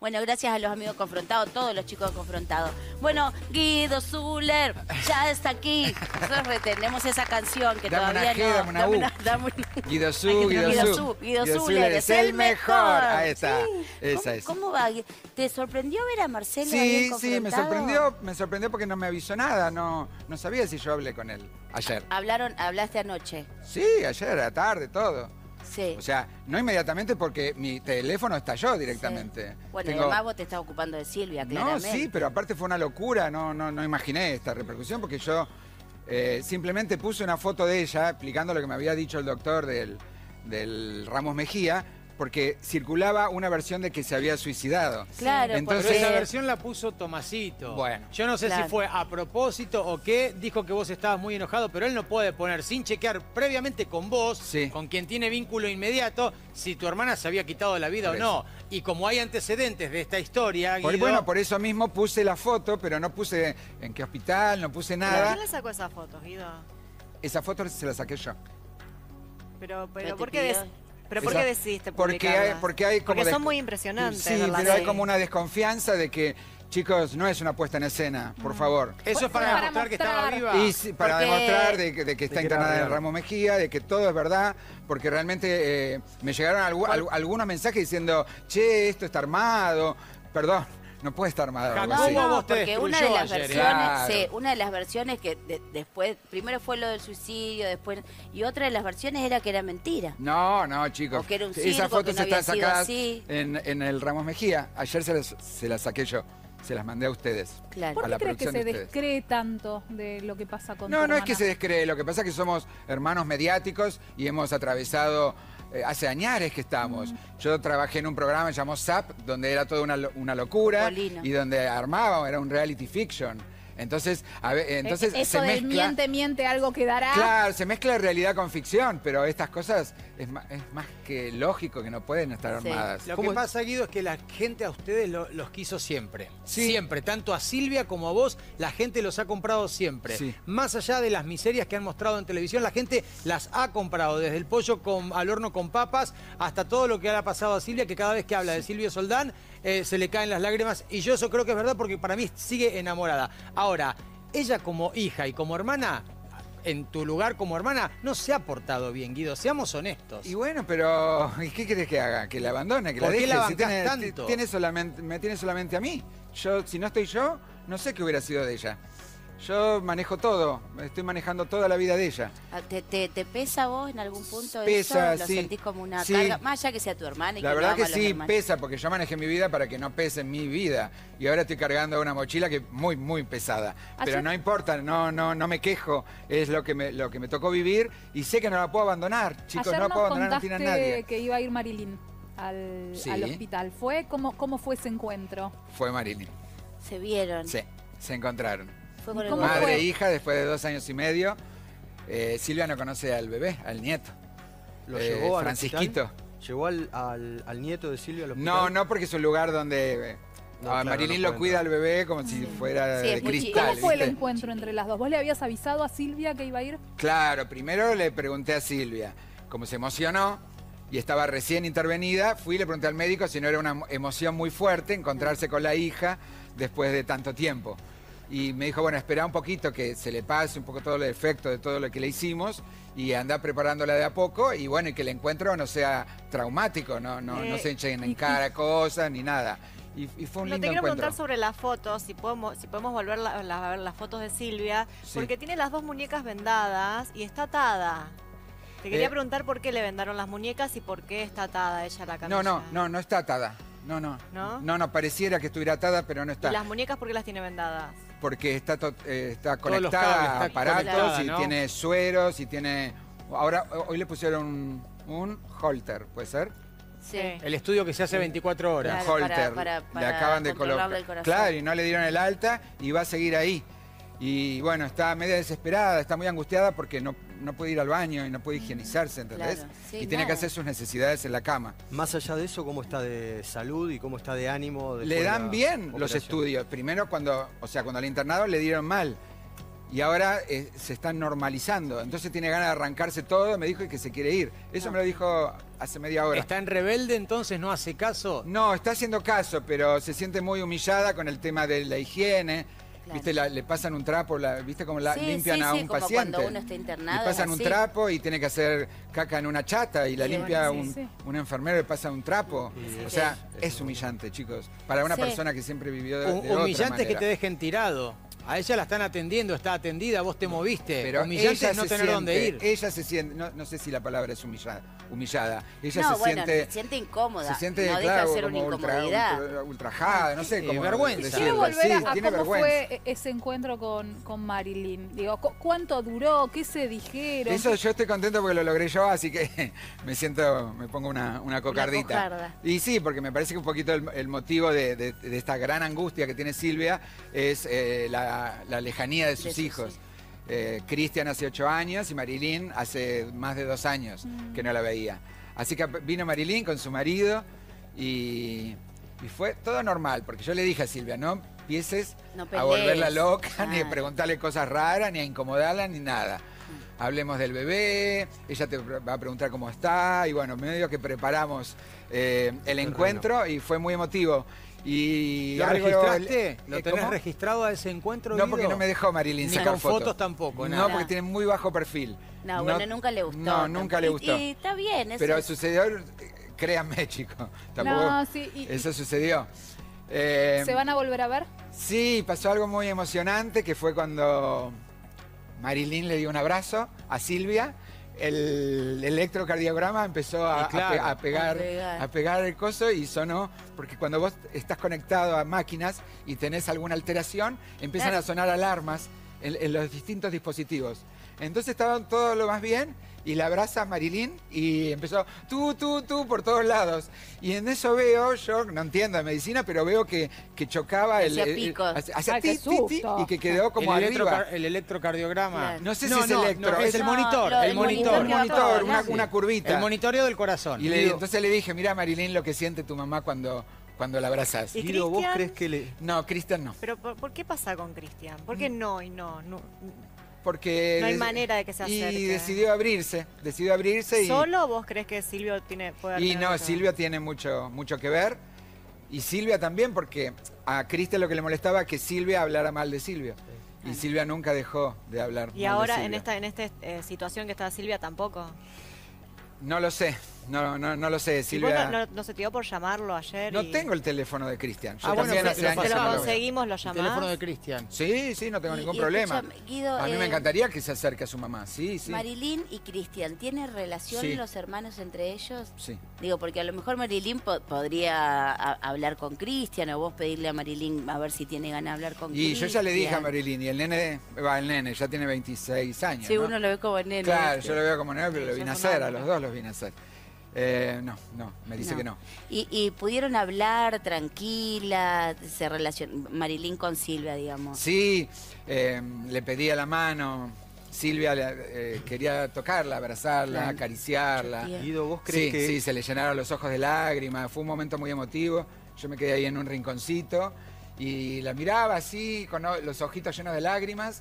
Bueno, gracias a los amigos confrontados, todos los chicos confrontados. Bueno, Guido Zuller ya está aquí. Nosotros retenemos esa canción que dame todavía una G, no... dame una U. Guido Zuller es el mejor. Ahí está, Sí. esa es. ¿Cómo va? ¿Te sorprendió ver a Marcelo ahí Sí, confrontado? me sorprendió porque no me avisó nada, no sabía si yo hablé con él ayer. Hablaste anoche. Sí, ayer, a la tarde, todo. Sí. O sea, no inmediatamente porque mi teléfono estalló directamente. Sí. Bueno, y además vos te estás ocupando de Silvia, claramente. No, sí, pero aparte fue una locura, no imaginé esta repercusión porque yo simplemente puse una foto de ella explicando lo que me había dicho el doctor del Ramos Mejía, porque circulaba una versión de que se había suicidado. Claro, entonces, pero esa versión la puso Tomasito. Bueno. Yo no sé Claro. si fue a propósito o qué. Dijo que vos estabas muy enojado, pero él no puede poner sin chequear previamente con vos, Sí. con quien tiene vínculo inmediato, si tu hermana se había quitado la vida Por o no. Y como hay antecedentes de esta historia, Guido, Bueno, por eso mismo puse la foto, pero no puse en qué hospital, no puse nada. ¿Quién le sacó esas fotos, Guido? Esa foto se la saqué yo. Pero Pero ¿por te qué, pidió- ¿por qué decidiste Porque publicarlas? hay como... Porque son muy impresionantes. Sí, verlas pero hay ahí. como una desconfianza de que, chicos, no es una puesta en escena, por favor. eso es para Para demostrar que estaba mostrar. viva. Y para Porque- demostrar de que está que internada era en el real. Ramos Mejía, de que todo es verdad, porque realmente me llegaron algunos mensajes diciendo, che, esto está armado. Perdón, no puede estar armado. algo Jacobo, así. a vos te porque una de destruyó las ayer, versiones, Claro. sí, una de las versiones que después, primero fue lo del suicidio, después, y otra de las versiones era que era mentira. No, chicos. O que era un Esas circo, fotos que no había están sido sacadas así. en el Ramos Mejía. Ayer se las saqué yo. Se las mandé a ustedes. Claro. ¿Por a qué la crees que producción se de ustedes. descree tanto de lo que pasa con tu No es hermana? que se descree. Lo que pasa es que somos hermanos mediáticos y hemos atravesado... hace añares que estamos. Yo trabajé en un programa llamado SAP, donde era toda una locura Polino. y donde armábamos, era un reality fiction. Entonces, Eso se de mezcla... miente, algo quedará. Claro, se mezcla realidad con ficción, pero estas cosas es más que lógico que no pueden estar Sí. armadas. Lo que pasa, Guido, es que la gente a ustedes los quiso siempre. Sí. Siempre. Tanto a Silvia como a vos, la gente los ha comprado siempre. Sí. Más allá de las miserias que han mostrado en televisión, la gente las ha comprado. Desde el pollo al horno con papas hasta todo lo que le ha pasado a Silvia, que cada vez que habla de Silvio Soldán se le caen las lágrimas. Y yo eso creo que es verdad porque para mí sigue enamorada. Ahora, ella como hija y como hermana... En tu lugar como hermana, no se ha portado bien, Guido. Seamos honestos. Y bueno, pero ¿y qué querés que haga? ¿Que la abandone? ¿Que la ¿Por qué deje? la Si bancás tanto? me tiene solamente a mí. Si no estoy yo, no sé qué hubiera sido de ella. Yo manejo todo, estoy manejando toda la vida de ella. ¿Te pesa a vos en algún punto Pesa, eso? ¿Lo sí. sentís como una Sí. carga? Más allá que sea tu hermana y La que verdad no que ama a los sí, hermanos. pesa, porque yo manejé mi vida para que no pese en mi vida. Y ahora estoy cargando una mochila que es muy, muy pesada. Pero Ayer- no importa, no me quejo. Es lo que me tocó vivir y sé que no la puedo abandonar. Chicos, Ayer no la nos puedo abandonar, no tiene a contaste nadie. que iba a ir Marilyn Sí. al hospital. ¿Cómo fue ese encuentro? Fue Marilyn. Se vieron. Sí, se encontraron. Fue con el ¿Cómo gordo. Madre fue? e hija, después de 2 años y medio. Silvia no conoce al bebé, al nieto. ¿Lo llevó al Francisquito. hospital? ¿Llevó al nieto de Silvia al No, hospital? no, porque es un lugar donde No, claro, Marilyn no lo puede cuida entrar. al bebé como si fuera Sí, de es muy cristal. ¿Cómo fue el ¿viste? encuentro entre las dos? ¿Vos le habías avisado a Silvia que iba a ir? Claro, primero le pregunté a Silvia, como se emocionó y estaba recién intervenida, fui y le pregunté al médico si no era una emoción muy fuerte encontrarse con la hija después de tanto tiempo. Y me dijo, bueno, espera un poquito que se le pase un poco todo el efecto de todo lo que le hicimos y anda preparándola de a poco y bueno, y que el encuentro no sea traumático, no se echen en cara cosas ni nada. Y fue un No, lindo te quiero encuentro. preguntar sobre las fotos, si podemos volver a ver las fotos de Silvia, Sí. porque tiene las dos muñecas vendadas y está atada. Te quería Eh. preguntar por qué le vendaron las muñecas y por qué está atada ella a la camilla. No está atada. ¿No? No, pareciera que estuviera atada, pero no está. ¿Y las muñecas por qué las tiene vendadas? Porque está los conectada cables, a está aparatos conectada, y ¿no? tiene sueros y tiene... Ahora, hoy le pusieron un holter, ¿puede ser? Sí. El estudio que se hace 24 horas. Claro, Holter. para le acaban de controlarle colocar. el corazón. Claro, y no le dieron el alta y va a seguir ahí. Y bueno, está media desesperada, está muy angustiada porque no puede ir al baño y no puede higienizarse, ¿entendés? Claro, sí, y tiene que nada. hacer sus necesidades en la cama. Más allá de eso, ¿cómo está de salud y cómo está de ánimo? después Le de dan la bien los operación? estudios. Primero cuando al internado le dieron mal. Y ahora se están normalizando. Entonces tiene ganas de arrancarse todo. Me dijo que se quiere ir. Eso me lo dijo hace media hora. ¿Está en rebelde entonces? ¿No hace caso? No, está haciendo caso, pero se siente muy humillada con el tema de la higiene. Claro. ¿Viste? Le pasan un trapo, ¿viste cómo Sí, limpian a un como paciente? cuando uno está internado. Le pasan un así. trapo y tiene que hacer caca en una chata y la limpia bueno, sí. un enfermero, le pasa un trapo. Sí, O sea, es humillante, chicos. Para una Sí. persona que siempre vivió de otra Humillante es que manera. te dejen tirado. A ella la están atendiendo, está atendida, vos te moviste. Pero Humillante ella es no se tener dónde ir. Ella se siente, no sé si la palabra es humillada. Ella No, se bueno, siente... se siente incómoda. Se siente, no deja claro, de ser una como incomodidad. ultrajada, no sé Sí, cómo vergüenza. decirlo. Quiero volver Sí, a tiene cómo vergüenza. fue ese encuentro con Marilyn. Digo, ¿cuánto duró? ¿Qué se dijeron? Eso yo estoy contento porque lo logré yo, así que me pongo una cocardita. cocarda. Y sí, porque me parece que un poquito el motivo de esta gran angustia que tiene Silvia es la lejanía de sus hijos. Cristian hace 8 años y Marilyn hace más de 2 años que no la veía. Así que vino Marilyn con su marido y fue todo normal, porque yo le dije a Silvia, no empieces No a pelees. volverla loca, ni a Claro. preguntarle cosas raras, ni a incomodarla, ni nada. Hablemos del bebé, ella te va a preguntar cómo está, y bueno, medio que preparamos el encuentro y fue muy emotivo. Y ¿Lo algo- registraste? ¿Lo tenés ¿cómo? registrado a ese encuentro, No, Guido? porque no me dejó Marilyn Ni sacar con fotos tampoco, No, nada. porque tiene muy bajo perfil. No, bueno, nunca le gustó. No, nunca le gustó. Y está bien, eso Pero es- sucedió, créanme, chicos. Tampoco, No, sí, eso sucedió. ¿Se van a volver a ver? Sí, pasó algo muy emocionante, que fue cuando Marilyn le dio un abrazo a Silvia. El electrocardiograma empezó Y claro, a pegar, a pegar. a pegar el coso y sonó, porque cuando vos estás conectado a máquinas y tenés alguna alteración, empiezan Claro. a sonar alarmas en los distintos dispositivos. Entonces estaban todo lo más bien y la abraza a Marilyn y empezó tú por todos lados. Y en eso veo, yo no entiendo de medicina, pero veo que chocaba Hacía picos. hacía Ay, qué ti, ti, ti, susto. y que quedó como el, arriba. el electrocardiograma. Claro. No sé si es electro, no, es el No, monitor. lo- el el monitor. monitor que va monitor, por adelante. una curvita. El monitoreo del corazón. Y Guido, entonces le dije, mira Marilyn lo que siente tu mamá cuando la abrazás. ¿Y Guido, ¿vos Cristian? crees que le... No, Cristian no. Pero ¿por qué pasa con Cristian? ¿Por qué no y no? Porque No hay manera de que se acerque. Y decidió abrirse y... ¿Solo vos crees que Silvio puede Y tener no, mucho? Silvia tiene mucho que ver. Y Silvia también, porque a Cristian lo que le molestaba es que Silvia hablara mal de Silvio. Y Silvia nunca dejó de hablar mal Y de ahora en Silvia. esta situación que está Silvia tampoco. No lo sé, no lo sé. ¿Y vos Silvia... no se te dio por llamarlo ayer? No y- tengo el teléfono de Cristian. Yo Ah, bueno, también te hace lo años Te que lo no lo veo. conseguimos, lo el llamás. teléfono de Cristian. Sí, no tengo Y- ningún y problema. escúchame, Guido, A mí me encantaría que se acerque a su mamá. Sí. Marilyn y Cristian, ¿tienen relación Sí. los hermanos entre ellos? Sí. Digo, porque a lo mejor Marilyn podría hablar con Cristian o vos pedirle a Marilyn a ver si tiene ganas de hablar con Y Cristian. yo ya le dije a Marilyn, y el nene ya tiene 26 años. Sí, ¿no? uno lo ve como nene. Claro, ¿viste? yo lo veo como nene, pero lo Sí, vine a ya son hacer, a hombres. los dos los vine a hacer. No, me dice No. que no. Y pudieron hablar tranquila, Marilyn con Silvia, digamos. Sí, le pedía la mano, Silvia quería tocarla, abrazarla, Claro. acariciarla. Bien. Guido, ¿vos crees Sí, que... sí, se le llenaron los ojos de lágrimas, fue un momento muy emotivo. Yo me quedé ahí en un rinconcito y la miraba así, con los ojitos llenos de lágrimas.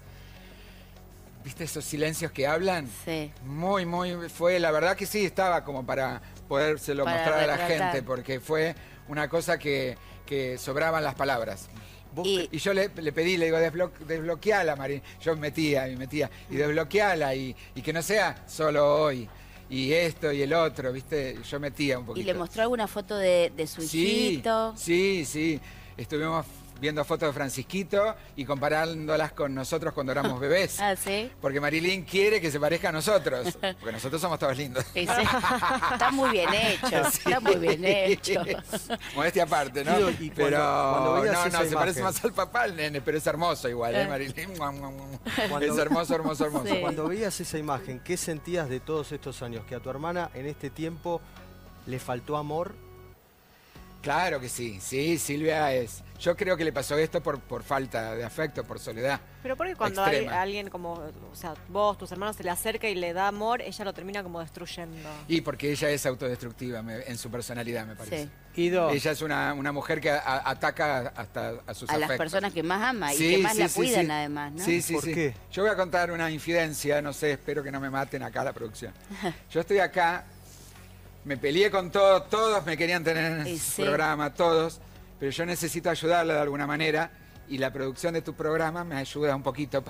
¿Viste esos silencios que hablan? Sí. Muy, fue, la verdad que sí, estaba como para podérselo Para mostrar a la retratar. gente, porque fue una cosa que sobraban las palabras. vos Y- Y yo le pedí, le digo, desbloqueala, Marín. Yo metía, y desbloqueala, y que no sea solo hoy, y esto y el otro, ¿viste? Yo metía un ¿Y poquito. le mostró alguna foto de su Sí, hijito? sí. Estuvimos viendo fotos de Francisquito y comparándolas con nosotros cuando éramos bebés. Ah, sí. Porque Marilyn quiere que se parezca a nosotros, porque nosotros somos todos lindos. Sí, sí. Está muy bien hecho, está muy bien hecho. Modestia aparte, ¿no? Guido, y pero cuando veías no, esa se parece imagen. más al papá el nene, pero es hermoso igual, Marilyn? Cuando- Es hermoso. Sí. Cuando veías esa imagen, ¿qué sentías de todos estos años? Que a tu hermana en este tiempo le faltó amor. Claro que sí, sí, Silvia es... Yo creo que le pasó esto por falta de afecto, por soledad. Pero porque cuando extrema. alguien como, o sea, vos, tus hermanos se le acerca y le da amor, ella lo termina como destruyendo. Y porque ella es autodestructiva en su personalidad, me parece. Sí. Guido, Ella es una mujer que ataca hasta a sus A las afectos. personas que más ama y Sí, que más sí, la sí, cuidan sí. además, ¿no? Sí, sí, ¿Por sí. qué? Yo voy a contar una infidencia, no sé, espero que no me maten acá la producción. Yo estoy acá, me peleé con todos, todos me querían tener en Y el sí. programa, todos, pero yo necesito ayudarla de alguna manera y la producción de tu programa me ayuda un poquito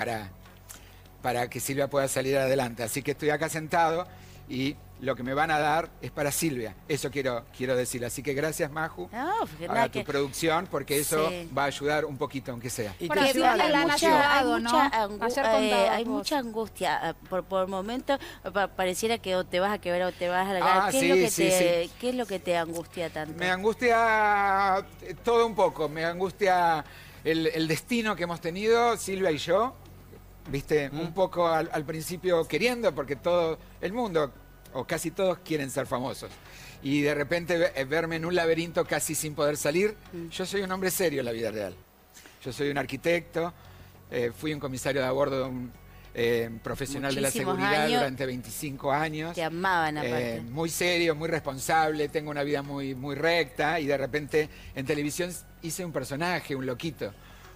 para que Silvia pueda salir adelante. Así que estoy acá sentado y lo que me van a dar es para Silvia. Eso quiero decir. Así que gracias, Maju, No, porque a nada tu que... producción, porque eso Sí. va a ayudar un poquito, aunque sea. y Bueno, te sí, ayuda vale, la la han emoción. ayudado, ¿no? Ayer contabas hay vos. mucha angustia. Por momentos pareciera que o te vas a quebrar o te vas a largar. ¿Qué, sí, es lo que sí, ¿Qué es lo que te angustia tanto? Me angustia todo un poco. Me angustia el destino que hemos tenido, Silvia y yo. Viste, un poco al principio queriendo, porque todo el mundo, o casi todos, quieren ser famosos. Y de repente verme en un laberinto casi sin poder salir. Yo soy un hombre serio en la vida real. Yo soy un arquitecto, fui un comisario de a bordo de un profesional de la Muchísimos seguridad años. durante 25 años. Te amaban aparte. Muy serio, muy responsable, tengo una vida muy, muy recta y de repente en televisión hice un personaje, un loquito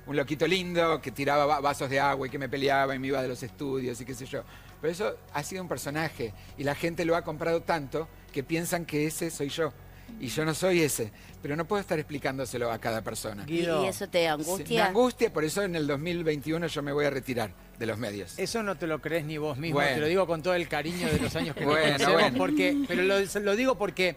lindo que tiraba vasos de agua y que me peleaba y me iba de los estudios y qué sé yo. Pero eso ha sido un personaje y la gente lo ha comprado tanto que piensan que ese soy yo. Y yo no soy ese, pero no puedo estar explicándoselo a cada persona. Guido, ¿Y eso te Me angustia? angustia, por eso en el 2021 yo me voy a retirar de los medios. eso no te lo crees ni vos mismo, Bueno. te lo digo con todo el cariño de los años que nos Bueno, conocemos, bueno. porque, pero lo digo porque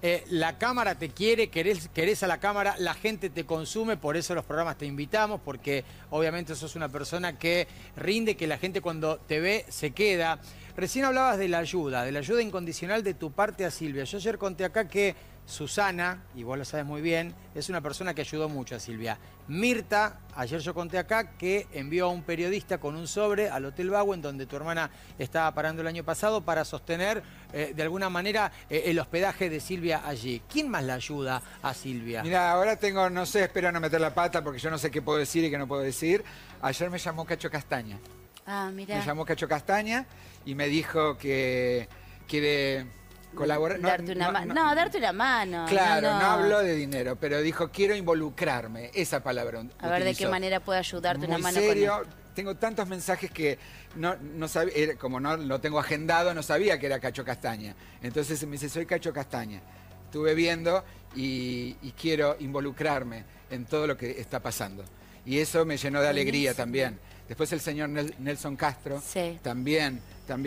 la cámara te quiere, querés a la cámara, la gente te consume, por eso los programas te invitamos, porque obviamente sos una persona que rinde, que la gente cuando te ve se queda. Recién hablabas de la ayuda incondicional de tu parte a Silvia. Yo ayer conté acá que Susana, y vos lo sabes muy bien, es una persona que ayudó mucho a Silvia. Mirta, ayer yo conté acá que envió a un periodista con un sobre al Hotel Bauen, donde tu hermana estaba parando el año pasado, para sostener de alguna manera el hospedaje de Silvia allí. ¿Quién más la ayuda a Silvia? Mira, ahora tengo, no sé, espero no meter la pata porque yo no sé qué puedo decir y qué no puedo decir. Ayer me llamó Cacho Castaña. Ah, mira. Me llamó Cacho Castaña y me dijo que quiere colaborar. Darte una mano. No, darte una mano. Claro, no habló de dinero, pero dijo quiero involucrarme. Esa palabra A ver de qué utilizó. manera puede ayudarte una Muy mano serio. con esto. Tengo tantos mensajes que no sabía, como no lo tengo agendado, no sabía que era Cacho Castaña. Entonces me dice, soy Cacho Castaña. Estuve viendo y quiero involucrarme en todo lo que está pasando. Y eso me llenó de alegría también. Después el señor Nelson Castro Sí. también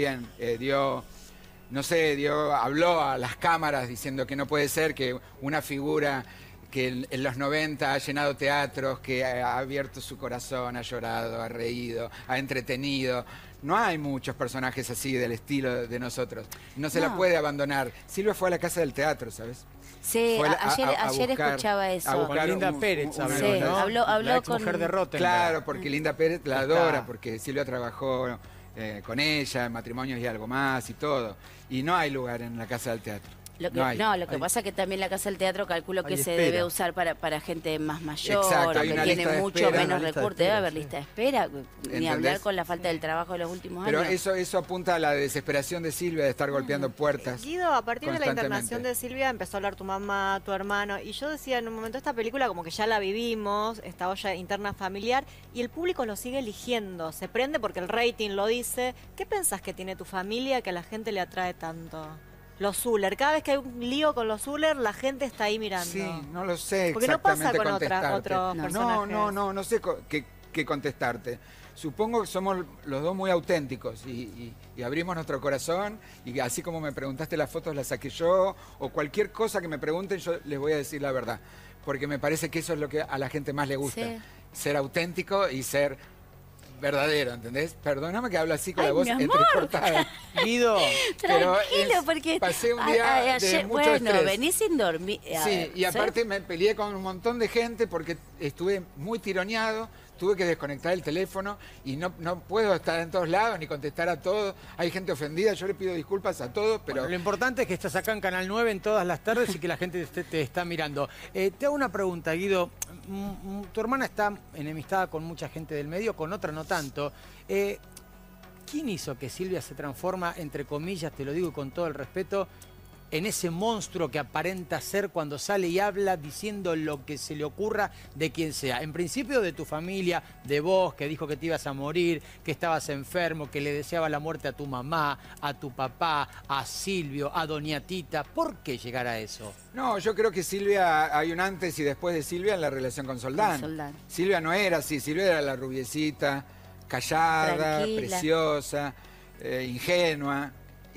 habló a las cámaras diciendo que no puede ser que una figura que en los 90 ha llenado teatros, que ha abierto su corazón, ha llorado, ha reído, ha entretenido. No hay muchos personajes así del estilo de nosotros. No se la No. puede abandonar. Silvia fue a la Casa del Teatro, ¿sabes? Sí, Fue ayer buscar- escuchaba eso. a Con buscar Linda un- Pérez, un- habló, Sí, ¿no? habló la ex con- mujer de Rottenberg. Claro, porque Linda Pérez la Está. adora, porque Silvia trabajó con ella en Matrimonios y Algo Más y todo. Y no hay lugar en la Casa del Teatro. Lo que, No hay. lo que pasa es que también la Casa del Teatro calculo que Hay se espera. debe usar para gente más mayor Exacto, o hay que una tiene lista de mucho espera, menos una lista de recursos. Debe espera, haber sí. lista de espera, ni ¿Entendés? hablar con la falta del trabajo de los últimos Pero años. eso apunta a la desesperación de Silvia de estar golpeando puertas. Guido, a partir de la constantemente. internación de Silvia empezó a hablar tu mamá, tu hermano, y yo decía en un momento esta película como que ya la vivimos, esta olla interna familiar, y el público lo sigue eligiendo, se prende porque el rating lo dice. ¿Qué pensás que tiene tu familia que a la gente le atrae tanto? Los Zuller, cada vez que hay un lío con los Zuller, la gente está ahí mirando. Sí, no lo sé Porque no pasa exactamente con contestarte. otros No. personajes. No sé qué contestarte. Supongo que somos los dos muy auténticos y abrimos nuestro corazón y así como me preguntaste las fotos las saqué yo o cualquier cosa que me pregunten yo les voy a decir la verdad. Porque me parece que eso es lo que a la gente más le gusta. Sí. Ser auténtico y ser verdadero, ¿entendés? Perdóname que hablo así con la Ay, voz mi amor. entrecortada. Guido, Pero Tranquilo, porque pasé un día de mucho bueno, estrés. venís sin dormir. A Sí, ver, y aparte me peleé con un montón de gente porque estuve muy tironeado, tuve que desconectar el teléfono y no puedo estar en todos lados ni contestar a todos. Hay gente ofendida, yo le pido disculpas a todos, pero... bueno, lo importante es que estás acá en Canal 9 en todas las tardes y que la gente te está mirando. Te hago una pregunta, Guido. Tu hermana está enemistada con mucha gente del medio, con otra no tanto. ¿Quién hizo que Silvia se transforma, entre comillas, te lo digo con todo el respeto, en ese monstruo que aparenta ser cuando sale y habla diciendo lo que se le ocurra de quien sea? En principio de tu familia, de vos, que dijo que te ibas a morir, que estabas enfermo, que le deseaba la muerte a tu mamá, a tu papá, a Silvio, a Doña Tita. ¿Por qué llegar a eso? No, yo creo que Silvia, hay un antes y después de Silvia en la relación con Soldán. Con Soldán. Silvia no era así, Silvia era la rubiecita, callada, Tranquila. preciosa, ingenua,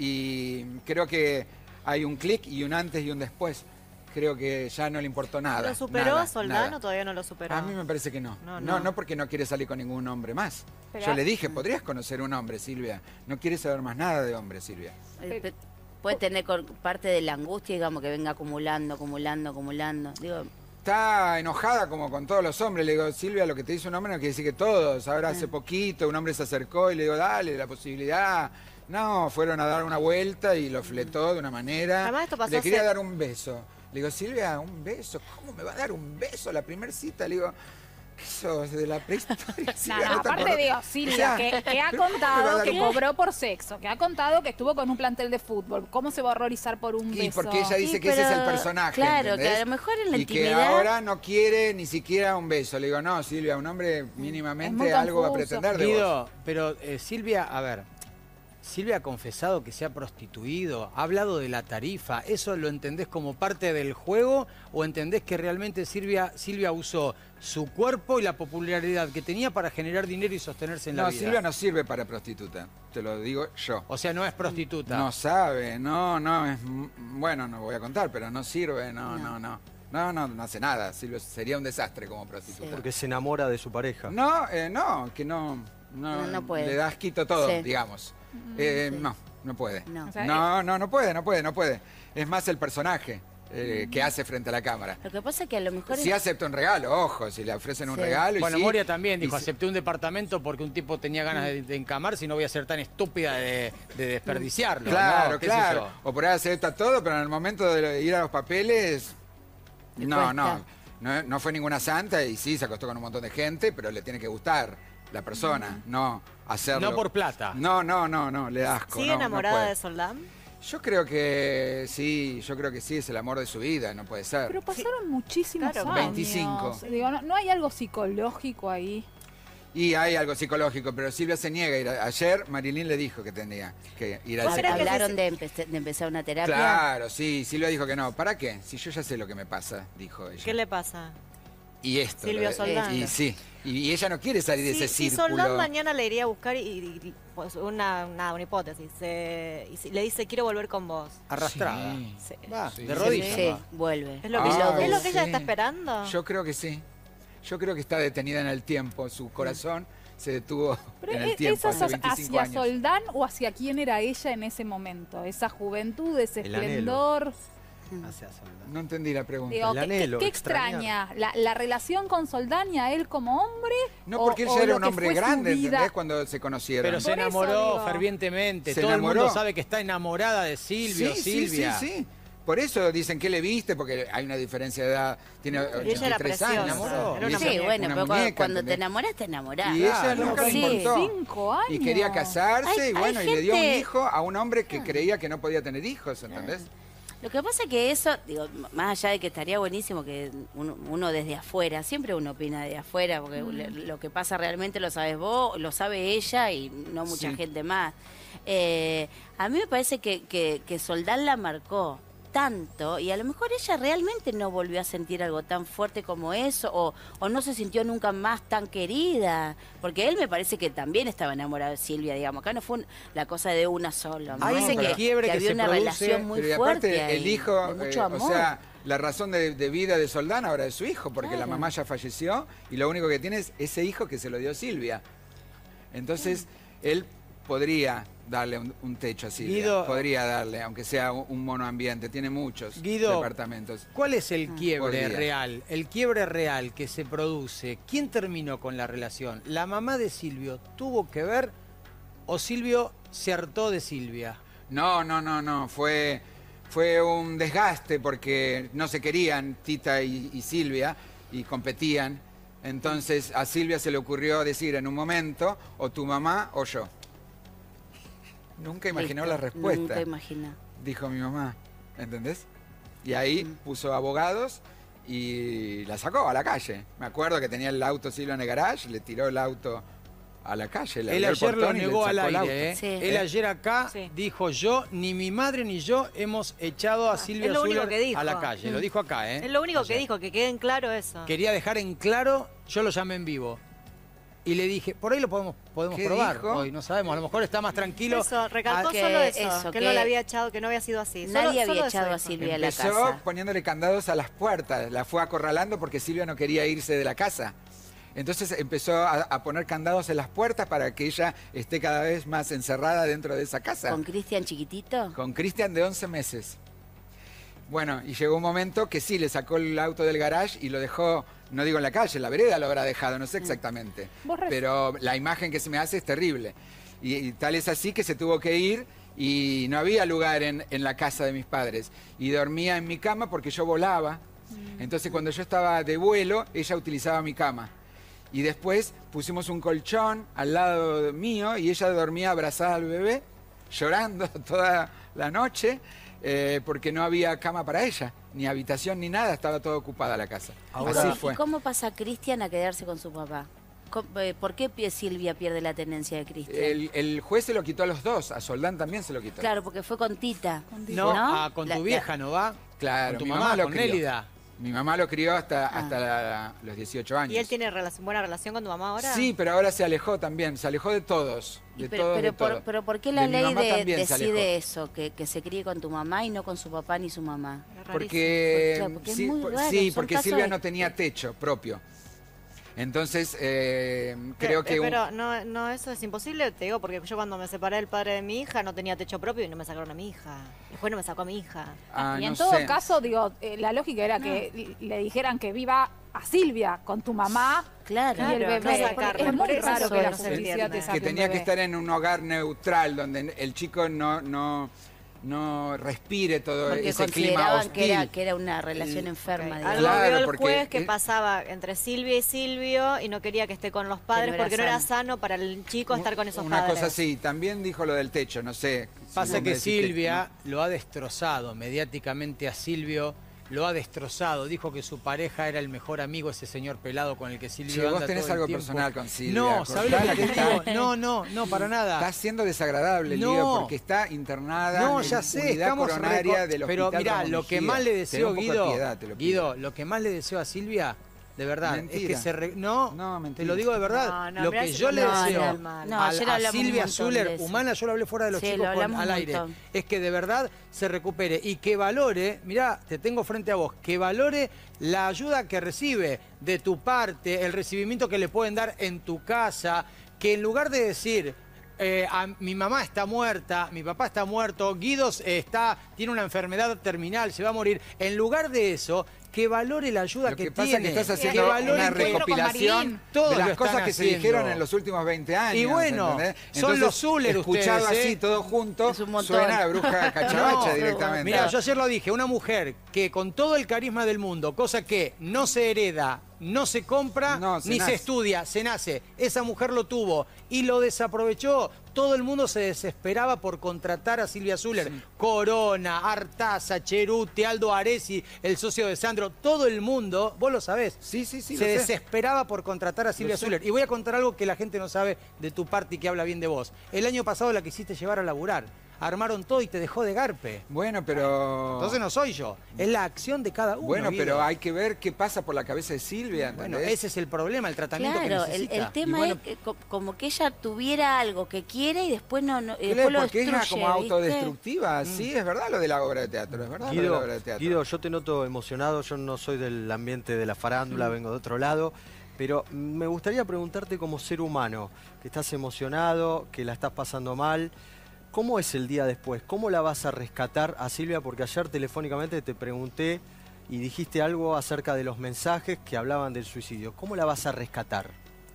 y creo que hay un clic y un antes y un después. Creo que ya no le importó nada. ¿Lo superó nada, a Soldán nada. o todavía no lo superó? A mí me parece que no. No, No, no. porque no quiere salir con ningún hombre más. Pero- Yo le dije, podrías conocer un hombre, Silvia. No quieres saber más nada de hombre, Silvia. Puede tener parte de la angustia, digamos, que venga acumulando. Digo, Está enojada como con todos los hombres. Le digo, Silvia, lo que te dice un hombre no quiere decir que todos. Ahora hace poquito un hombre se acercó y le digo, dale, la posibilidad. No, fueron a dar una vuelta y lo fletó de una manera. Además, esto pasó Le quería hace- dar un beso. Le digo, Silvia, ¿un beso? ¿Cómo me va a dar un beso la primera cita? Le digo, ¿qué sos? ¿De la prehistoria? No, Silvia, no, te aparte acordás? digo, O Silvia, sea, que ha ¿pero cómo me va a contado dar que un- cobró por sexo, que ha contado que estuvo con un plantel de fútbol. ¿Cómo se va a horrorizar por un Y beso? porque ella dice Sí, que ese es el pero, personaje. claro, ¿entendés? que a lo mejor en la y que intimidad- ahora no quiere ni siquiera un beso. Le digo, no, Silvia, un hombre Es mínimamente muy algo va a confuso. pretender de vos. Guido, pero Silvia, a ver, Silvia ha confesado que se ha prostituido, ha hablado de la tarifa. ¿Eso lo entendés como parte del juego o entendés que realmente Silvia usó su cuerpo y la popularidad que tenía para generar dinero y sostenerse en la No, vida? Silvia no sirve para prostituta, te lo digo yo. O sea, no es prostituta. No sabe, bueno, no voy a contar, pero no sirve, no hace nada. Silvia sería un desastre como prostituta. Porque se enamora de su pareja. No, que No puede. le das quito todo, Sí. digamos. No puede. No. O sea, No puede. Es más el personaje que hace frente a la cámara. Lo que pasa es que a lo mejor Si acepta un regalo, ojo, si le ofrecen un Sí. regalo. Bueno, y sí, Moria también dijo, y sí. acepté un departamento porque un tipo tenía ganas de encamar, si no voy a ser tan estúpida de desperdiciarlo. Claro, ¿no? ¿Qué sé claro. yo? O por ahí acepta todo, pero en el momento de ir a los papeles, Le no cuesta. fue ninguna santa y sí, se acostó con un montón de gente, pero le tiene que gustar la persona, no hacerlo. No por plata. No, le da asco. ¿Sigue no enamorada puede. de Soldán? Yo creo que sí, es el amor de su vida, no puede ser. Pero pasaron muchísimos Claro, años. 25. Digo, ¿no hay algo psicológico ahí? Y hay algo psicológico, pero Silvia se niega a ir. Ayer Marilyn le dijo que tenía que ir al ¿Vos crees que hablaron de empezar una terapia. Claro, sí, Silvia dijo que no. ¿Para qué? Si yo ya sé lo que me pasa, dijo ella. ¿Qué le pasa? Y esto. Silvio Soldán. Y sí. Y ella no quiere salir de ese Si círculo. Soldán mañana le iría a buscar pues, una hipótesis, y le dice, quiero volver con vos. Arrastrada. Sí. Sí. Va, Sí. de rodillas. Sí, va. vuelve. ¿Es lo que, Ay, ¿es lo que ella sí. está esperando? Yo creo que sí. Yo creo que está detenida en el tiempo. Su corazón se detuvo Pero en el tiempo. ¿eso Hace es 25 hacia años. Soldán o hacia quién era ella en ese momento? Esa juventud, ese El anhelo. esplendor. Hacia Soldán. No entendí la pregunta. Digo, El anhelo, ¿qué extrañar. extraña? ¿La relación con Soldán y a él como hombre? No, o- porque él o ya era lo un que hombre fue su grande, vida? ¿entendés? Cuando se conocieron. Pero se Por eso enamoró digo. fervientemente. ¿Se Todo el enamoró? mundo sabe que está enamorada de Silvio, Silvia. Sí. Por eso dicen que le viste, porque hay una diferencia de edad. Tiene Y ella era 83 preciosa. años. enamoró. Era Y una Sí, muñeca. bueno, una pero muñeca, cuando te ¿entendés? enamorás, te enamorás. Y ella Claro, nunca le sí. importó. 5 años. Y quería casarse Hay- y bueno, hay y le dio un gente- hijo a un hombre que creía que no podía tener hijos, ¿entendés? Lo que pasa es que eso, digo, más allá de que estaría buenísimo que uno desde afuera, siempre uno opina de afuera, porque lo que pasa realmente lo sabes vos, lo sabe ella y no mucha Sí. gente más. A mí me parece que Soldán la marcó tanto y a lo mejor ella realmente no volvió a sentir algo tan fuerte como eso o no se sintió nunca más tan querida, porque él me parece que también estaba enamorado de Silvia, digamos, acá no fue la cosa de una sola, me Hay parece un que, quiebre que había se una produce, relación muy Pero y fuerte aparte ahí, el hijo, de mucho amor. o sea, la razón de vida de Soldán ahora es su hijo, porque la Claro. mamá ya falleció y lo único que tiene es ese hijo que se lo dio Silvia. Entonces, él podría darle un techo a Silvia. Guido, podría darle, aunque sea un monoambiente. Tiene muchos Guido, departamentos. ¿cuál es el quiebre Podría. real? El quiebre real que se produce. ¿Quién terminó con la relación? ¿La mamá de Silvio tuvo que ver o Silvio se hartó de Silvia? No. Fue un desgaste porque no se querían Tita y Silvia y competían. Entonces a Silvia se le ocurrió decir en un momento, o tu mamá o yo. Nunca imaginó la respuesta. Nunca imaginó. Dijo mi mamá, ¿entendés? Y ahí puso abogados y la sacó a la calle. Me acuerdo que tenía el auto Silvia en el garage, le tiró el auto a la calle. Le Él abrió el ayer lo portón y le negó al sacó el auto. aire, ¿eh? Sí. Él ayer acá Sí. dijo yo, ni mi madre ni yo hemos echado a Silvia es lo único Zuller que dijo. a la calle. Lo dijo acá, ¿eh? Es lo único que Ayer. dijo, que quede en claro eso. Quería dejar en claro, yo lo llamé en vivo. Y le dije, por ahí lo podemos ¿Qué probar dijo? hoy, no sabemos, a lo mejor está más tranquilo. Eso, recalcó que solo eso, eso, que que no le había echado, que no había sido así. Nadie Solo había eso echado a dijo. Silvia a la Empezó casa. poniéndole candados a las puertas, la fue acorralando porque Silvia no quería irse de la casa. Entonces empezó a poner candados en las puertas para que ella esté cada vez más encerrada dentro de esa casa. ¿Con Cristian chiquitito? Con Cristian de 11 meses. Bueno, y llegó un momento que sí, le sacó el auto del garage y lo dejó, no digo en la calle, en la vereda lo habrá dejado, no sé exactamente. Vos reci- Pero la imagen que se me hace es terrible. Y tal es así que se tuvo que ir y no había lugar en la casa de mis padres. Y dormía en mi cama porque yo volaba. Entonces cuando yo estaba de vuelo, ella utilizaba mi cama. Y después pusimos un colchón al lado mío y ella dormía abrazada al bebé, llorando toda la noche, porque no había cama para ella, ni habitación ni nada, estaba toda ocupada la casa. Ahora- Así ¿Y fue. cómo pasa Cristian a quedarse con su papá? ¿Por qué Silvia pierde la tenencia de Cristian? El juez se lo quitó a los dos, a Soldán también se lo quitó. Claro, porque fue con Tita. No, con tu vieja, ¿no va? Claro, Con tu mi mamá, lo con crió. Nélida. Mi mamá lo crió hasta los 18 años. ¿Y él tiene buena relación con tu mamá ahora? Sí, pero ahora se alejó también, se alejó de todos. De todos, de todos. Pero ¿por qué la De mi ley mamá también se alejó. decide eso? Que se críe con tu mamá y no con su papá ni su mamá. Es rarísimo. Porque, Claro, porque es sí, muy raro, sí, son porque casos Silvia de- no tenía techo propio. Entonces, creo que... Pero no, eso es imposible, te digo, porque yo cuando me separé del padre de mi hija no tenía techo propio y no me sacaron a mi hija. Después no me sacó a mi hija. Y en no todo sé. caso, digo, la lógica era que le dijeran que viva a Silvia con tu mamá Claro. y el Claro, bebé. no sacarla, Es muy por eso raro que la no se justicia entiende. te saque Que un tenía que bebé. estar en un hogar neutral, donde el chico no respire todo Porque ese clima consideraban hostil. que era una relación enferma. Ok. digamos. Algo Claro, vio el porque juez que él- pasaba entre Silvia y Silvio y no quería que esté con los padres no era porque no era sano. sano para el chico estar con esos Una padres. cosa así. También dijo lo del techo, no sé. si Pasa vos me que decís Silvia lo ha destrozado mediáticamente a Silvio, lo ha destrozado. Dijo que su pareja era el mejor amigo, ese señor pelado con el que Silvio Che, vos anda tenés todo el algo tiempo. personal con Silvia, No, ¿sabés lo que cortala, te que digo? está- No, para nada. Está siendo desagradable, No. Lío, porque está internada No, en ya sé, unidad estamos coronaria del pero hospital mirá, Ramón lo que Mejía. más le Ten deseo, un poco de Guido, piedad, te lo pido. Guido, lo que más le deseo a Silvia, de verdad, es Mentira. que no, No, te mentira. lo digo de verdad, No, no, lo mirá que si yo le no, deseo no, no, ayer a hablamos un Silvia montón Zuller, de eso. humana, yo lo hablé fuera de los Sí, chicos lo hablamos al un aire, montón. es que de verdad se recupere y que valore, mirá, te tengo frente a vos, que valore la ayuda que recibe de tu parte, el recibimiento que le pueden dar en tu casa, que en lugar de decir... mi mamá está muerta, mi papá está muerto, Guido tiene una enfermedad terminal, se va a morir. En lugar de eso, que valore la ayuda Lo que que pasa tiene. es que estás que haciendo valore una que- recopilación Marilyn. Todos de lo las están cosas que se haciendo. dijeron en los últimos 20 años. Y bueno, ¿entendés? son Entonces, los Zuller escuchado ustedes, así, todo junto, Es un montón. suena a la bruja cachabacha No, directamente. Mira, yo ayer lo dije, una mujer que con todo el carisma del mundo, cosa que no se hereda, no se compra, No, se ni nace. se estudia, se nace. Esa mujer lo tuvo y lo desaprovechó. Todo el mundo se desesperaba por contratar a Silvia Zuller. Corona, Artaza, Cheruti, Aldo Aresi, el socio de Sandro, todo el mundo, vos lo sabés. Sí, sí, sí, Se lo sé. desesperaba por contratar a Silvia sé. Zuller. Y voy a contar algo que la gente no sabe de tu parte y que habla bien de vos. El año pasado la quisiste llevar a laburar. Armaron todo y te dejó de garpe. Bueno, pero... Entonces no soy yo, es la acción de cada uno. Bueno, Guido. pero hay que ver qué pasa por la cabeza de Silvia, Bueno, ¿entendés? ese es el problema, el tratamiento Claro, que necesita. el tema Y bueno, es que como que ella tuviera algo que quiere y después no Claro, después lo porque destruye, es como ¿viste? autodestructiva. Sí, es verdad lo de la obra de teatro, es verdad lo de la obra de teatro. Guido, yo te noto emocionado, yo no soy del ambiente de la farándula, vengo de otro lado. Pero me gustaría preguntarte como ser humano, que estás emocionado, que la estás pasando mal. ¿Cómo es el día después? ¿Cómo la vas a rescatar a Silvia? Porque ayer telefónicamente te pregunté y dijiste algo acerca de los mensajes que hablaban del suicidio. ¿Cómo la vas a rescatar?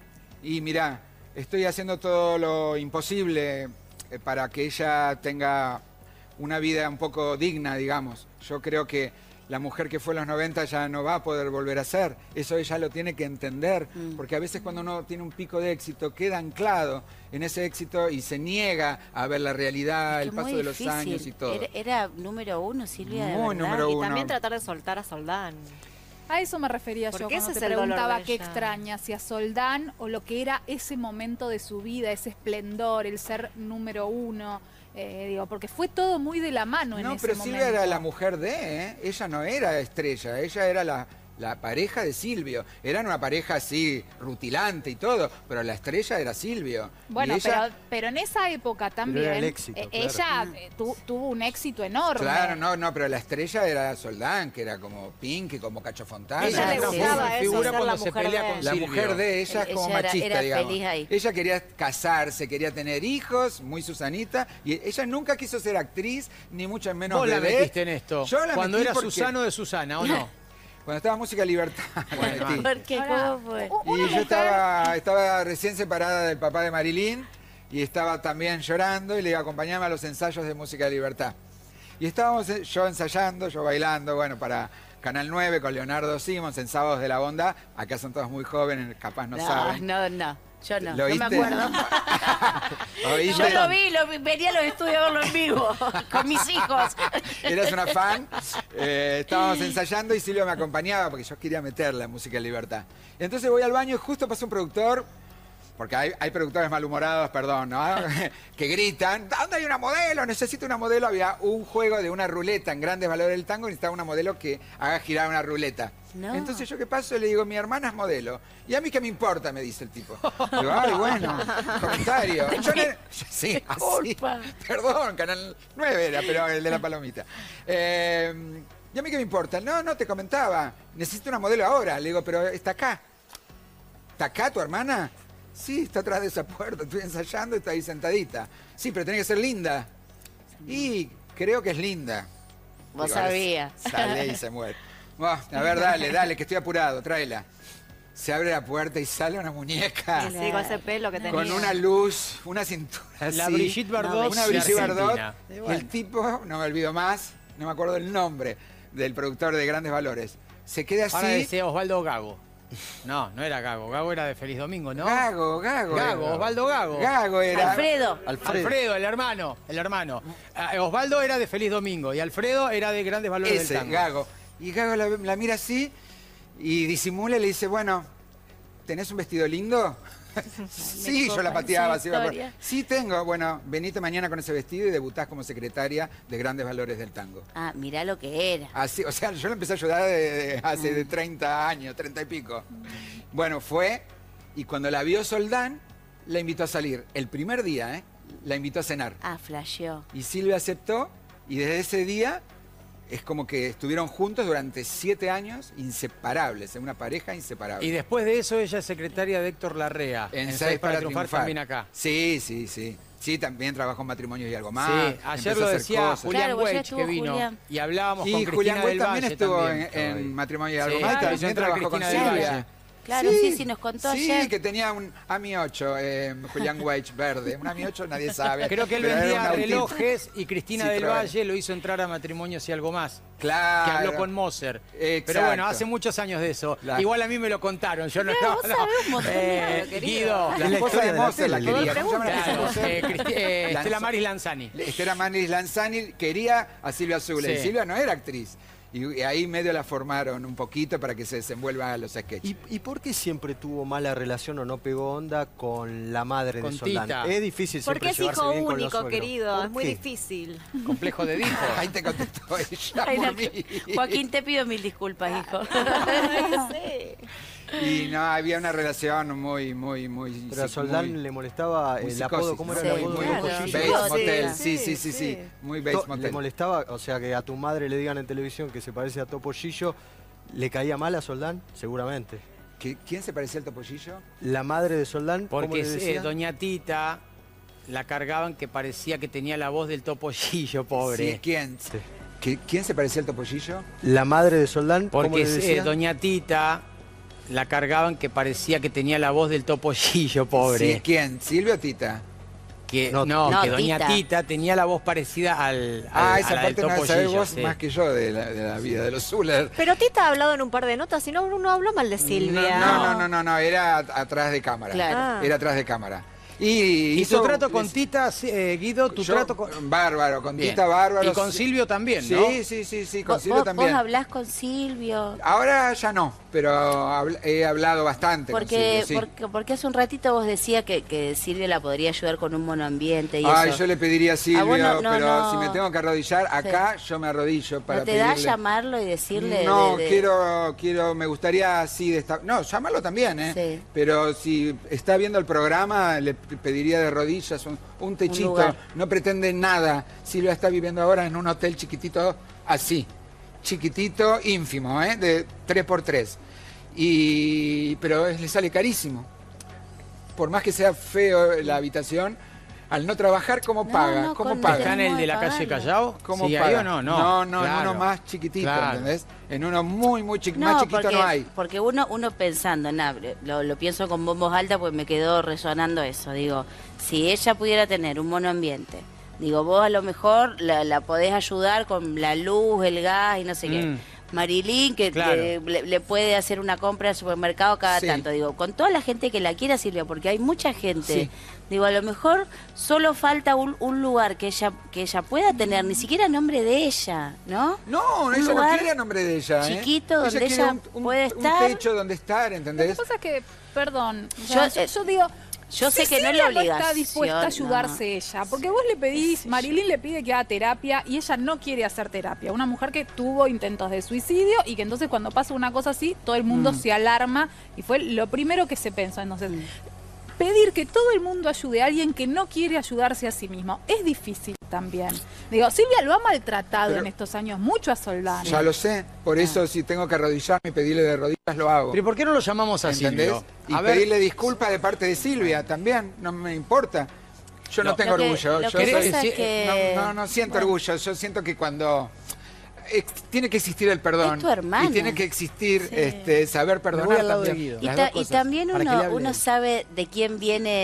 Y mirá, estoy haciendo todo lo imposible para que ella tenga una vida un poco digna, digamos. Yo creo que la mujer que fue en los 90 ya no va a poder volver a ser. Eso ella lo tiene que entender, porque a veces cuando uno tiene un pico de éxito queda anclado en ese éxito y se niega a ver la realidad, el paso de los años y todo. Era número uno, Silvia, de Muy verdad. número Y uno. también tratar de soltar a Soldán. A eso me refería yo Porque cuando ese te es el dolor preguntaba de qué ella. extraña, si a Soldán o lo que era ese momento de su vida, ese esplendor, el ser número uno. Digo, porque fue todo muy de la mano en ese pero momento. Silvia era la mujer de, ella no era estrella, ella era la pareja de Silvio. Eran una pareja así, rutilante y todo, pero la estrella era Silvio. Bueno, Y ella, pero en esa época también, era el éxito, claro. ella tuvo un éxito enorme. claro, no, pero la estrella era Soldán, que era como Pink, como Cacho Fontana. Ella le Era gustaba una eso, figura ser la cuando se mujer pelea de con él. La Silvio. mujer de ella es como Ella machista, era digamos. feliz ahí. Ella quería casarse, quería tener hijos, muy Susanita, y ella nunca quiso ser actriz, ni mucho menos Vos la vedette. metiste en esto, Yo la cuando metí era porque Susano de Susana, ¿o no? Cuando estaba Música Libertad, la metí. ¿Por qué? ¿Cómo fue? Y yo estaba recién separada del papá de Marilyn y estaba también llorando y le iba a acompañarme a los ensayos de Música de Libertad. Y estábamos yo ensayando, yo bailando, bueno, para Canal 9 con Leonardo Simons en Sábados de la Bondad. Acá son todos muy jóvenes, capaz no saben. No. Yo no, ¿Lo no me viste? acuerdo. ¿Oíste? Yo lo vi, venía a los estudios a verlo en vivo, con mis hijos. Eras una fan. Estábamos ensayando y Silvia me acompañaba porque yo quería meterla en Música de Libertad. Entonces voy al baño y justo pasa un productor, porque hay productores malhumorados, perdón, ¿no? Que gritan, ¿dónde hay una modelo? Necesito una modelo. Había un juego de una ruleta en Grandes Valores del Tango y necesitaba una modelo que haga girar una ruleta. No. Entonces yo qué paso le digo, mi hermana es modelo. ¿Y a mí qué me importa? Me dice el tipo. Digo, ay, bueno, comentario. Sí, así. Culpa. Perdón, Canal 9 era, pero el de la palomita. ¿Y a mí qué me importa? No, te comentaba. Necesito una modelo ahora. Le digo, pero está acá. ¿Está acá tu hermana? Sí, está atrás de esa puerta. Estoy ensayando y está ahí sentadita. Sí, pero tiene que ser linda. Y creo que es linda. Vos Digo, ahora sabías. Sale y se muere. Bueno, a ver, dale, que estoy apurado, tráela. Se abre la puerta y sale una muñeca. Sí, con ese pelo que tenía. Con una luz, una cintura así. La Brigitte Bardot Una de Brigitte Bardot. Argentina. Y el tipo, no me olvido más, no me acuerdo el nombre del productor de Grandes Valores. Se queda así. Ahora decía Osvaldo Gago. No era Gago. Gago era de Feliz Domingo, ¿no? Gago. Gago, Osvaldo Gago. Gago era. Alfredo. Alfredo, el hermano. Osvaldo era de Feliz Domingo y Alfredo era de Grandes Valores Ese, del Tango. Gago. Y Gago la mira así y disimula y le dice, bueno, ¿tenés un vestido lindo? Sí, yo la copa pateaba esa así. me acuerdo. historia. Sí, tengo. Bueno, venite mañana con ese vestido y debutás como secretaria de Grandes Valores del Tango. Ah, mirá lo que era. Así, o sea, yo la empecé a ayudar hace de 30 años, 30 y pico. Bueno, fue y cuando la vio Soldán, la invitó a salir. El primer día, la invitó a cenar. Ah, flasheó. Y Silvia aceptó y desde ese día es como que estuvieron juntos durante 7 años, inseparables, una pareja inseparable. Y después de eso ella es secretaria de Héctor Larrea. En 6 para triunfar también acá. Sí. Sí, también trabajó en Matrimonios y algo más. Sí, ayer empezó lo a hacer decía cosas. Julián Claro, pues ya Weich estuvo que vino Julián. y hablábamos con Y Cristina Julián Güell del también Valle estuvo también. en Matrimonios y algo Sí, más. claro, También entra trabajó con Cristina del Silvia. Valle. Claro, sí, nos contó sí, ayer. que tenía un AMI 8, Julián Weich verde. Un AMI 8 nadie sabe. Creo que él pero era un vendía autito. relojes y Cristina Sí, del probable. Valle lo hizo entrar a Matrimonios y algo más. Claro. Que habló con Moser. Exacto. Pero bueno, hace muchos años de eso. Claro. Igual a mí me lo contaron. Yo no Claro, estaba. vos sabés un montón de nada, querido. Guido. La Es la esposa historia de de la Moser la tele. quería. ¿Cómo se llama la esposa de Claro, Moser? Estela Maris Lanzani. Estela Maris Lanzani quería a Silvia Zule. Sí. Y Silvia no era actriz. Y ahí medio la formaron un poquito para que se desenvuelva a los sketches. ¿Y por qué siempre tuvo mala relación o no pegó onda con la madre Con de Soldán? Tita. Es difícil Porque siempre es llevarse hijo bien con los único, suegros. querido. ¿Por Es muy qué? difícil. Complejo de Edipo. Ahí te contestó ella Ay, por no, mí. Joaquín, te pido mil disculpas, hijo. Y no, había una relación muy Pero a Soldán le molestaba muy el apodo, psicosis. ¿cómo era Sí, el apodo? muy claro. Bates Bates Sí, Motel, sí, sí. Muy Bates ¿Le Motel. molestaba? O sea, que a tu madre le digan en televisión que se parece a Topo Gillo, ¿le caía mal a Soldán? Seguramente. ¿Quién se parecía al Topollillo? La madre de Soldán, ¿cómo Porque le decía? doña Tita la cargaban que parecía que tenía la voz del Topollillo, pobre. Sí, ¿quién? ¿Quién se parecía al Topollillo? La madre de Soldán, ¿cómo Porque le decía? doña Tita la cargaban que parecía que tenía la voz del Topollillo, pobre. Sí, ¿quién? ¿Silvia o Tita? Que, No, no, que doña Tita. Tita tenía la voz parecida al Ah, a esa la parte del no la sabés Topollillo, vos sí. más que yo de la vida de los Zuller. Pero Tita ha hablado en un par de notas y no habló mal de Silvia. No, era atrás de cámara. Claro. Ah. Era atrás de cámara. ¿Y hizo- tu trato con Tita, Guido? ¿Tu yo, trato con...? Bárbaro, con Bien. Tita bárbaro. Y con Silvio también, ¿no? Sí, con Silvio también. ¿Vos hablás con Silvio? Ahora ya no, pero he hablado bastante Porque, con Silvio, sí. porque hace un ratito vos decías que Silvia la podría ayudar con un monoambiente y Ay, eso. yo le pediría a Silvio, vos no, pero no. si me tengo que arrodillar, acá yo me arrodillo para ¿No te da pedirle. llamarlo y decirle? No, quiero, me gustaría así de estar. No, llamarlo también, ¿eh? Sí. Pero si está viendo el programa, le pediría de rodillas un techito. lugar. No pretende nada. Silvia está viviendo ahora en un hotel chiquitito así. Chiquitito, ínfimo, ¿eh? De 3x3. Pero le sale carísimo. Por más que sea feo la habitación, al no trabajar, ¿cómo paga? no, ¿Cómo con- paga? ¿Está en el de la calle Pagarlo. Callao? ¿Cómo ¿Sigue paga? ahí o no? No, en claro. uno más chiquitito, Claro. ¿entendés? En uno muy más chiquito porque, no hay. Porque uno pensando, lo pienso con voz alta, pues me quedó resonando eso. Digo, si ella pudiera tener un monoambiente, digo, vos a lo mejor la podés ayudar con la luz, el gas y no sé qué. Marilyn, que Claro. le puede hacer una compra al supermercado cada Sí. tanto. Digo, con toda la gente que la quiera, Silvia, porque hay mucha gente. Sí. Digo, a lo mejor solo falta un lugar que ella pueda tener, ni siquiera nombre de ella, ¿no? No, Un ella no lugar quiere nombre de ella. chiquito ¿eh? donde quiere ella puede estar. Un techo donde estar, Lo que ¿entendés? pasa es que, perdón, o sea, Yo, yo digo... yo sé si que no es la Silvia obligación. está dispuesta a ayudarse no. ella, porque vos le pedís, Marilyn le pide que haga terapia y ella no quiere hacer terapia. Una mujer que tuvo intentos de suicidio y que entonces cuando pasa una cosa así, todo el mundo se alarma y fue lo primero que se pensó. Entonces, pedir que todo el mundo ayude a alguien que no quiere ayudarse a sí mismo es difícil también. Digo, Silvia lo ha maltratado Pero- en estos años mucho a Soldán. Ya lo sé, por eso si tengo que arrodillarme y pedirle de rodillas lo hago. ¿Pero por qué no lo llamamos a ¿Entendés? Silvio? Y A ver, pedirle disculpas de parte de Silvia también, no me importa. Yo no Lo- tengo Lo que- orgullo. lo yo que soy- pasa es que- no siento orgullo. Yo siento que cuando tiene que existir el perdón Es tu hermana. y tiene que existir Sí. saber Me perdonar voy al lado de también. Guido. Y, Las ta- dos y cosas. también para que le hable uno él. sabe de quién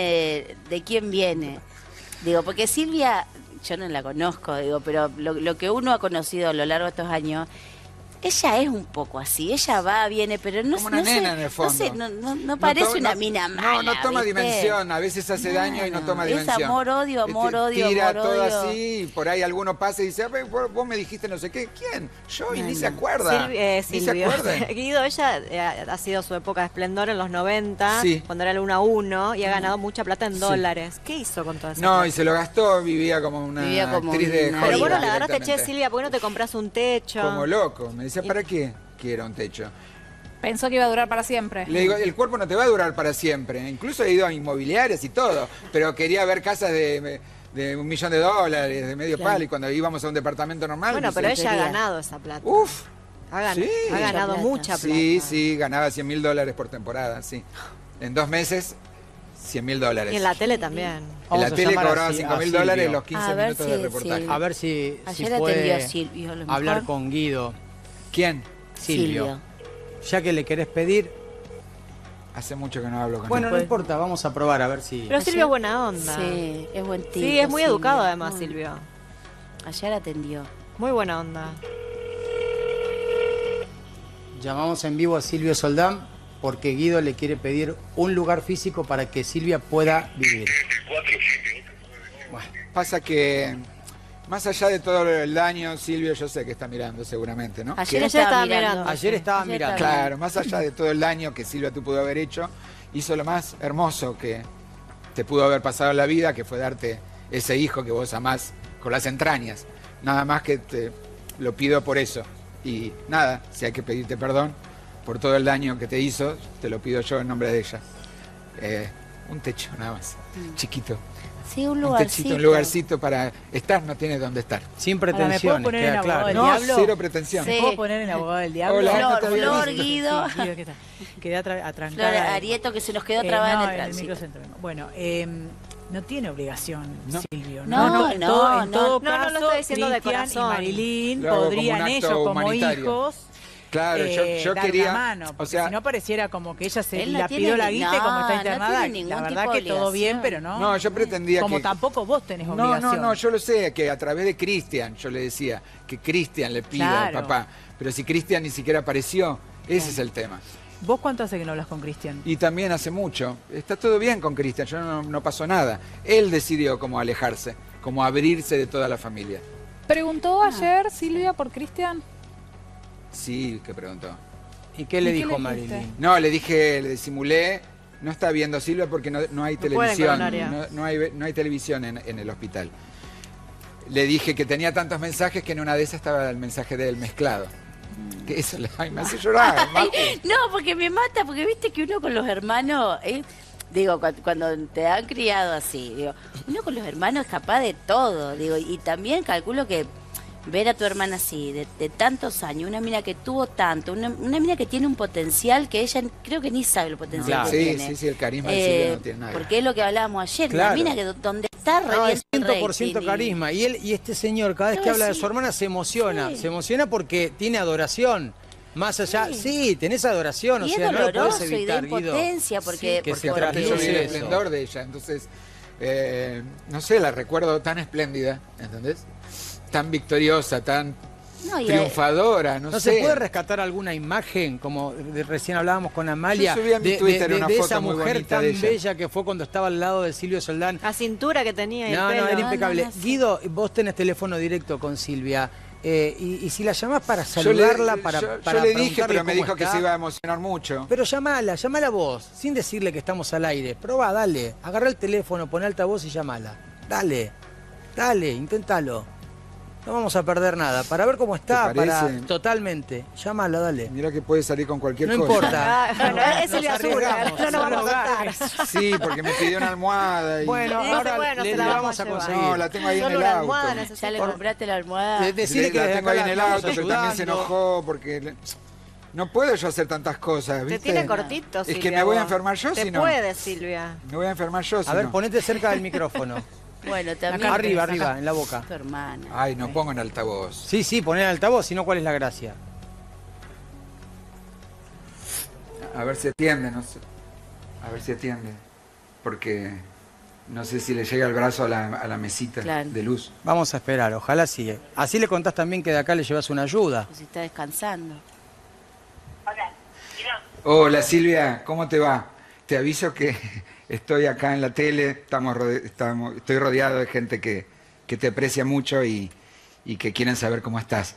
viene. Digo, porque Silvia, yo no la conozco, digo, pero lo que uno ha conocido a lo largo de estos años, ella es un poco así, ella va, viene, pero no Como una no sé, nena en el fondo. No, sé, no parece to- una no- mina mala. No toma ¿viste? dimensión, a veces hace daño y no toma Es dimensión. amor, odio, amor, odio, Tira amor, todo odio. así, y por ahí alguno pasa y dice, "Ah, vos me dijiste no sé qué, ¿quién? Yo, y ni se acuerda. Ni se Silvio. acuerda. Guido, ella ha sido su época de esplendor en los 90, Sí. cuando era el 1 a 1, y ha ganado mucha plata en dólares. ¿Qué hizo con toda esa No, plata? y se lo gastó, vivía como una Vivía como actriz de una Hollywood. Pero bueno, diva, la agarraste, che, directamente. Silvia, ¿por qué no te compras un techo? Como loco. Me decía, ¿para qué quiero un techo? Pensó que iba a durar para siempre. Le digo, el cuerpo no te va a durar para siempre. Incluso he ido a inmobiliarias y todo. Pero quería ver casas de $1 millón, de medio Claro. palo. Y cuando íbamos a un departamento normal... Bueno, dice, pero ella ha quería. ganado esa plata. Uf, sí. Ha ganado mucha plata. sí, ganaba $100.000 por temporada, sí. En 2 meses, $100.000. Y en la tele también. En Vamos la a tele llamar a cobraba Si- a $5.000 Silvio. los 15 A ver minutos si- de reportaje. sí. A ver si Ayer puede atendió Silvio, a lo mejor. hablar con Guido. ¿Quién? Silvio. Ya que le querés pedir... Hace mucho que no hablo con Bueno, él. no importa, vamos a probar a ver si... Pero Silvio es buena onda. Sí, es buen tipo. Sí, es muy Silvio. educado además, Mm. Silvio. Ayer atendió. Muy buena onda. Llamamos en vivo a Silvio Soldán porque Guido le quiere pedir un lugar físico para que Silvia pueda vivir. Pasa que, más allá de todo el daño, Silvio, yo sé que está mirando seguramente, ¿no? Ayer Que- estaba mirando. Ayer estaba mirando. Claro, más allá de todo el daño que Silvia tú pudo haber hecho, hizo lo más hermoso que te pudo haber pasado en la vida, que fue darte ese hijo que vos amás con las entrañas. Nada más que te lo pido por eso. Y nada, si hay que pedirte perdón por todo el daño que te hizo, te lo pido yo en nombre de ella. un techo nada más, chiquito. Sí, un Un lugarcito. techito, un lugarcito para estar, no tiene dónde estar. Sin Ahora, ¿me puedo pretensiones, poner queda en abogado claro. del No, diablo? cero pretensión. Sí. ¿Me puedo poner en abogado del diablo? Hola, no Flor, te había Flor, visto. Guido. Sí, Guido, ¿qué tal? Quedé Flor atrancada. Arieto que se nos quedó trabada no, en el el tránsito. microcentro mismo. Bueno, no tiene obligación, No. Silvio. No, en no, todo, en no. todo No, no caso, lo estoy diciendo de Cristian y corazón. Marilyn Lo hago como podrían un acto ellos como humanitario. hijos Claro, yo dar quería, la mano, o porque sea, si no pareciera como que ella se Él no la tiene pidió la ni- guita y como no, está no internada, tiene ningún la verdad tipo de que todo bien, obligación. pero no. no, yo pretendía Como que... tampoco vos tenés No, obligación. no, yo lo sé, que a través de Cristian, yo le decía, que Cristian le pida al Claro. papá, pero si Cristian ni siquiera apareció, ese es el tema. ¿Vos cuánto hace que no hablas con Cristian? Y también hace mucho, está todo bien con Cristian, yo no pasó nada. Él decidió cómo alejarse, cómo abrirse de toda la familia. ¿Preguntó ayer Silvia por Cristian? Sí, que preguntó. ¿Y qué le ¿Y qué dijo le Marilyn? No, le dije, le disimulé, no está viendo Silvia porque no hay pueden televisión, coronaria. no hay televisión en el hospital. Le dije que tenía tantos mensajes que en una de esas estaba el mensaje de él mezclado. Que eso ay, me hace llorar. Macu. No, porque me mata, porque viste que uno con los hermanos, digo, cuando te han criado así, digo, uno con los hermanos es capaz de todo, digo, y también calculo que ver a tu hermana así, de tantos años, una mina que tuvo tanto, una mina que tiene un potencial que ella creo que ni sabe el potencial Claro. que Sí, tiene. sí, el carisma de Silvia no tiene nada. Porque es lo que hablábamos ayer, Claro. una mina que donde está No, es revienta el 100% rating, carisma. Y él y este señor, cada vez No, que habla de sí. su hermana, se emociona. Sí. Se emociona porque tiene adoración. Más allá, sí, tenés adoración, o Y es sea, no lo podés doloroso y de evitar, Guido. impotencia, porque, que Porque se aparte yo vi el trasluce eso. esplendor de ella, entonces, no sé, la recuerdo tan espléndida, ¿entendés? Tan victoriosa, tan no, y triunfadora, no ¿No sé. se puede rescatar alguna imagen, como recién hablábamos con Amalia, Yo subí a mi Twitter una de foto esa muy mujer bonita tan de ella. bella que fue cuando estaba al lado de Silvio Soldán? La cintura que tenía y No, el no, pelo. era impecable. no, sí. Guido, vos tenés teléfono directo con Silvia. Y si la llamás para saludarla, para yo para le dije, preguntarle pero me cómo dijo que está. se iba a emocionar mucho. Pero llamala vos, sin decirle que estamos al aire. Probá, dale. Agarrá el teléfono, pon altavoz y llamala. Dale, inténtalo. No vamos a perder nada. Para ver cómo está, ¿Te parece? totalmente. Llámala, dale. Mira que puede salir con cualquier No cosa. importa. Ah, bueno, es Nos el azul, arriesgamos, no nos vamos a solo contar. Sí, porque me pidió una almohada. Y... Bueno, Dice, ahora bueno, le se la vamos vamos a a llevar. conseguir. No, la tengo ahí en Solo el una auto. almohada ya necesito. le compraste la almohada. Decirle que la desde tengo acá ahí en el la auto, estamos pero también se ayudando. enojó porque no puedo yo hacer tantas cosas, Te ¿viste? tiene cortito, Es que Silvia, me voy a vos. enfermar yo Te si no. puede, Silvia. Me voy a enfermar yo si A ver, no. ponete cerca del micrófono. Bueno, también. Arriba, en la boca. Tu hermana. Ay, no pongo en altavoz. Sí, poné el altavoz, si no, ¿cuál es la gracia? A ver si atiende, no sé. A ver si atiende. Porque no sé si le llega el brazo a la mesita Claro. de luz. Vamos a esperar, ojalá sigue. Así le contás también que de acá le llevas una ayuda. Pues está descansando. Hola Silvia, ¿cómo te va? Te aviso que estoy acá en la tele, estoy rodeado de gente que te aprecia mucho y que quieren saber cómo estás.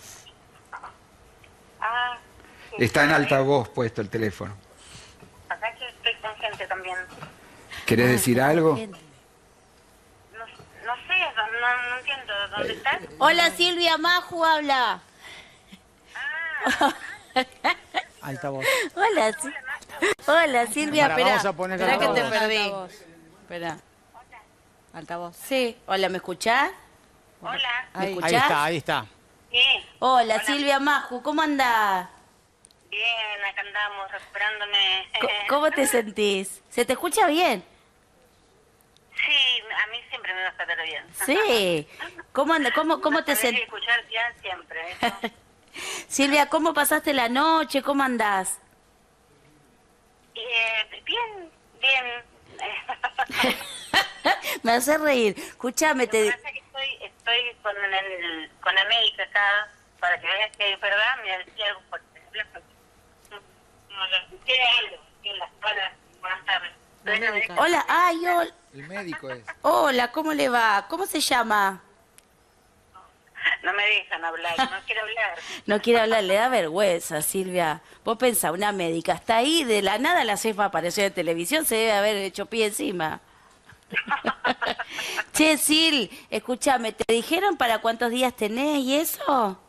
Ah, sí, Está en altavoz puesto el teléfono. acá que estoy con gente también. ¿Querés decir algo? No sé, no entiendo. ¿Dónde estás? Hola Silvia, Maju habla. Altavoz. Hola, hola Silvia, Pará, espera. vamos a poner Espera que te altavoz. perdí. Espera. Altavoz. Sí. Hola, ¿me escuchás? Hola. ¿Me Ahí escuchás? ahí está. Sí, Hola, Silvia Maju, ¿cómo andás? bien, acá andamos recuperándome. ¿Cómo te sentís? ¿Se te escucha bien? Sí, a mí siempre me va a estar bien. Sí. ¿Cómo anda? ¿Cómo te Saber sentís? escuchar bien siempre. ¿no? Silvia, ¿cómo pasaste la noche? ¿Cómo andás? Bien, bien. Me hace reír. Escuchame, Lo que pasa es que estoy con la médica acá para que veas que es verdad, me decía algo por teléfono. Tiene algo en la espalda. Buenas tardes. Hola, ay, hola. El médico es. Hola, ¿cómo le va? ¿Cómo se llama? No me dejan hablar, no quiero hablar. No quiere hablar, le da vergüenza, Silvia. Vos pensá, una médica está ahí, de la nada la cefa apareció en televisión, se debe haber hecho pie encima. Che, Sil, escúchame, ¿te dijeron para cuántos días tenés y eso?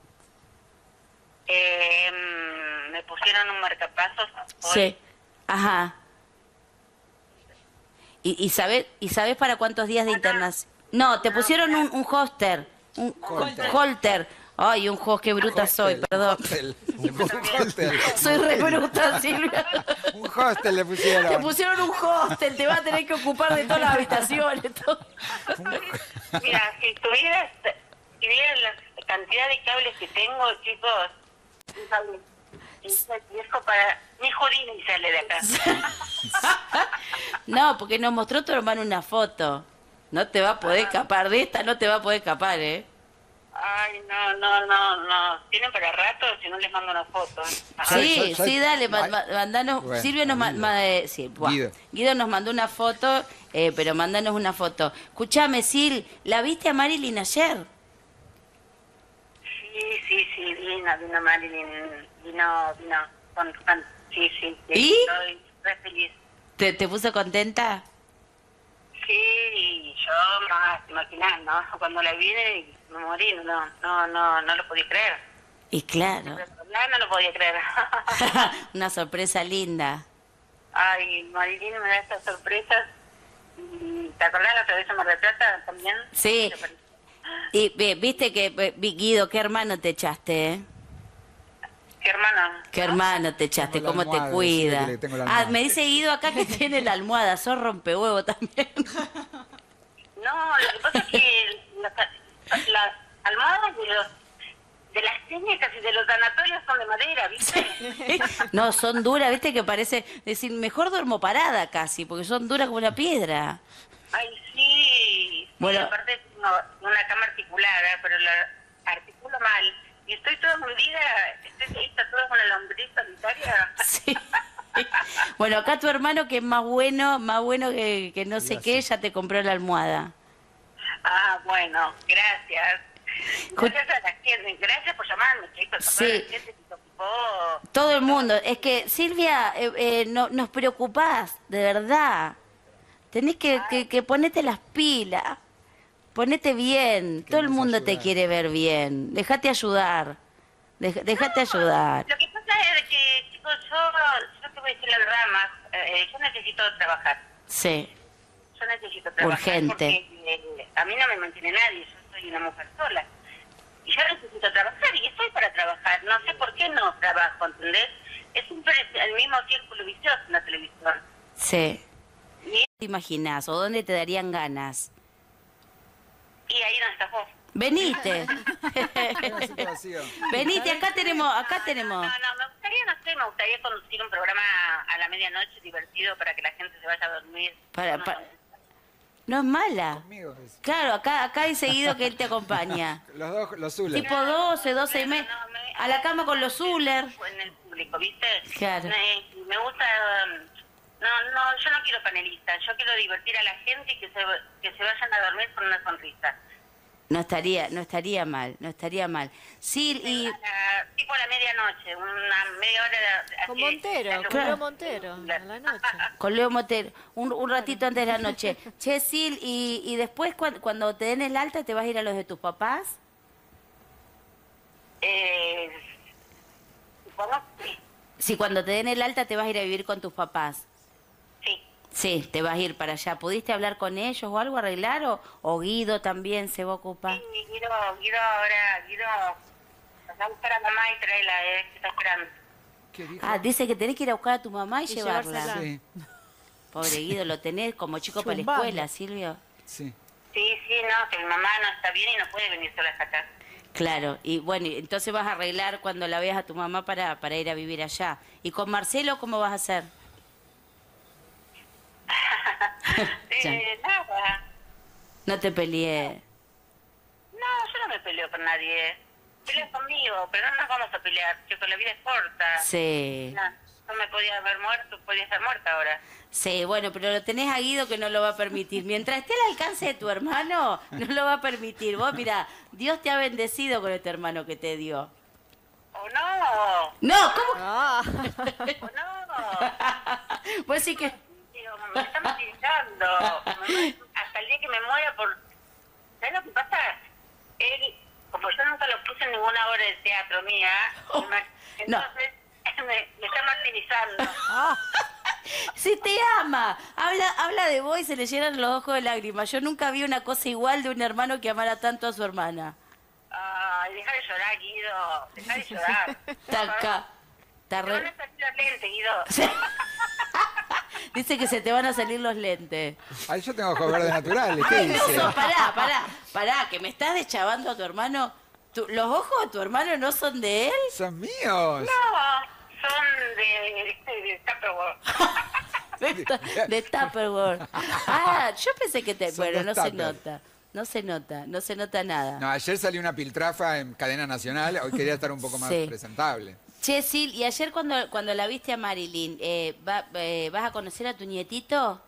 Me pusieron un marcapasos hoy. Sí. Ajá. ¿Y sabes para cuántos días de internación? No, te pusieron un holter. Un holter. Ay, un host, qué bruta soy, perdón. Un hostel. Soy re bruta, Silvia. Un hostel le pusieron. Te pusieron un hostel, te vas a tener que ocupar de todas las habitaciones. Todo. Mira, si vieran la cantidad de cables que tengo, chicos, un cable viejo para... Ni Jodini sale de acá. No, porque nos mostró tu hermano una foto. No te va a poder escapar de esta, no te va a poder escapar, ¿eh? Ay, no. Tienen para rato si no les mando una foto. Sí, dale, mandanos. Bueno, Silvia nos Guido nos mandó una foto, pero mandanos una foto. Escuchame, Sil, ¿la viste a Marilyn ayer? Sí, vino Marilyn, vino, sí. ¿Y? Estoy re feliz. ¿Te puso contenta? Sí, yo más, te imaginás, ¿no? Cuando la vi me morí, no lo podía creer. Y claro. No lo podía creer. Una sorpresa linda. Ay, Marilyn me da estas sorpresas. ¿Te acordás la otra vez en Mar del Plata también? Sí. Y viste que, Guido, qué hermano te echaste, ¿eh? ¿Qué hermana? Qué hermano te echaste, Tengo la cómo te almohada, cuida. sí, que tengo la almohada. Me dice Guido acá que tiene la almohada, sos rompehuevo también. No, lo que pasa es que las almohadas de las clínicas y de los sanatorios son de madera, ¿viste? No, son duras, viste que parece, decir, mejor duermo parada casi, porque son duras como una piedra. Ay, sí. Bueno. Y aparte tengo una cama articulada, pero la articulo mal. Y estoy toda hundida, estoy toda con la lombriz solitaria. Sí. Bueno, acá tu hermano, que es más bueno que no sé qué, ya te compró la almohada. Ah, bueno, gracias. Gracias a la gente, gracias por llamarme, chicos. Sí. La gente que se ocupó. Todo el mundo. Es que, Silvia, nos preocupás, de verdad. Tenés que ponerte las pilas. Ponete bien. Todo el mundo te quiere ver bien. Déjate ayudar. Déjate ayudar. Lo que pasa es que, chicos, yo te voy a decir la verdad más. Yo necesito trabajar. Sí. Yo necesito trabajar. Urgente. Porque a mí no me mantiene nadie. Yo soy una mujer sola. Y yo necesito trabajar y estoy para trabajar. No sé por qué no trabajo, ¿entendés? Es siempre el mismo círculo vicioso en la televisión. Sí. Y, ¿Te imaginás? ¿O dónde te darían ganas? y ahí no estás vos. Venite. Una situación. Venite, acá tenemos. No, me gustaría conducir un programa a la medianoche divertido para que la gente se vaya a dormir. No es mala. Conmigo es. Claro, acá hay seguido que él te acompaña. Los dos, los Zuller. Tipo 12 y media. A la cama con los Zuller. En el público, ¿viste? Claro. Me gusta... yo no quiero panelistas. Yo quiero divertir a la gente y que se vayan a dormir con una sonrisa. No estaría mal. Sí, y... Tipo a la medianoche, una media hora... Con Montero, con Leo Montero, a la noche. con Leo Montero, un ratito antes de la noche. Che, Sil, y después cuando te den el alta, ¿te vas a ir a los de tus papás? ¿Cómo? Sí. Si cuando te den el alta, ¿te vas a ir a vivir con tus papás? Sí. Sí, te vas a ir para allá. ¿Pudiste hablar con ellos o algo, arreglar? ¿O Guido también se va a ocupar? Sí, Guido va a buscar a mamá y traerla, que está esperando. ¿Qué dijo? Ah, dice que tenés que ir a buscar a tu mamá y llevarla. llevársela. Sí, Pobre Guido, lo tenés como chico para la Chumbando. escuela, Silvio. sí. Sí, no, que mi mamá no está bien y no puede venir sola hasta acá. Claro, y bueno, entonces vas a arreglar cuando la veas a tu mamá para ir a vivir allá. ¿Y con Marcelo cómo vas a hacer? Ya. Nada. No te peleé. No, yo no me peleo con nadie. Peleo conmigo, pero no nos vamos a pelear, chicos, la vida es corta. Sí. No me podía haber muerto, podía estar muerta ahora. Sí, bueno, pero lo tenés a Guido que no lo va a permitir. Mientras esté al alcance de tu hermano, no lo va a permitir. Vos, mira, Dios te ha bendecido con este hermano que te dio. ¿O no? No, ¿cómo? Ah, ¿O no? Pues sí que... Digo, me está martirizando. Hasta el día que me muera por... ¿Sabes lo que pasa? Él, como yo nunca lo puse en ninguna obra de teatro mía, Oh, entonces me está martirizando. Si te ama, habla de vos y se le llenan los ojos de lágrimas. Yo nunca vi una cosa igual de un hermano que amara tanto a su hermana. Ay, deja de llorar, Guido. Deja de llorar. Está acá. Está Te van re... a salir los lentes, Guido. Dice que se te van a salir los lentes. Ay, yo tengo ojos verdes naturales, ¿qué Ay, dice? no, pará, que me estás deschavando a tu hermano. ¿Los ojos de tu hermano no son de él? Son míos. No, son de Tupperware. De Tupperware. Ah, yo pensé que te... Son Bueno, no dos se Tupper. nota. No se nota nada. No, ayer salió una piltrafa en cadena nacional, hoy quería estar un poco más Sí. presentable. Che, Sil, y ayer cuando la viste a Marilyn, ¿vas a conocer a tu nietito?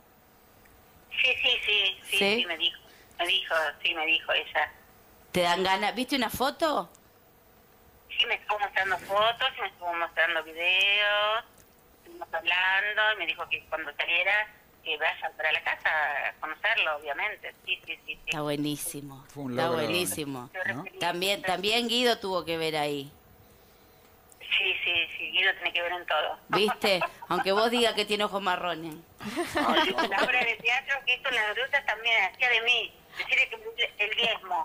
Sí, me dijo ella. ¿Te dan ganas? ¿Viste una foto? Sí, me estuvo mostrando fotos, me estuvo mostrando videos, estuvimos hablando, y me dijo que cuando saliera, que vaya para la casa a conocerlo, obviamente. Sí. Está buenísimo. Fue un Está logro, buenísimo. ¿no? También Guido tuvo que ver ahí. Sí, Guido tiene que ver en todo. ¿Viste? Aunque vos digas que tiene ojos marrones. La obra de teatro que hizo en las grutas también hacía de mí, decirle que el diezmo.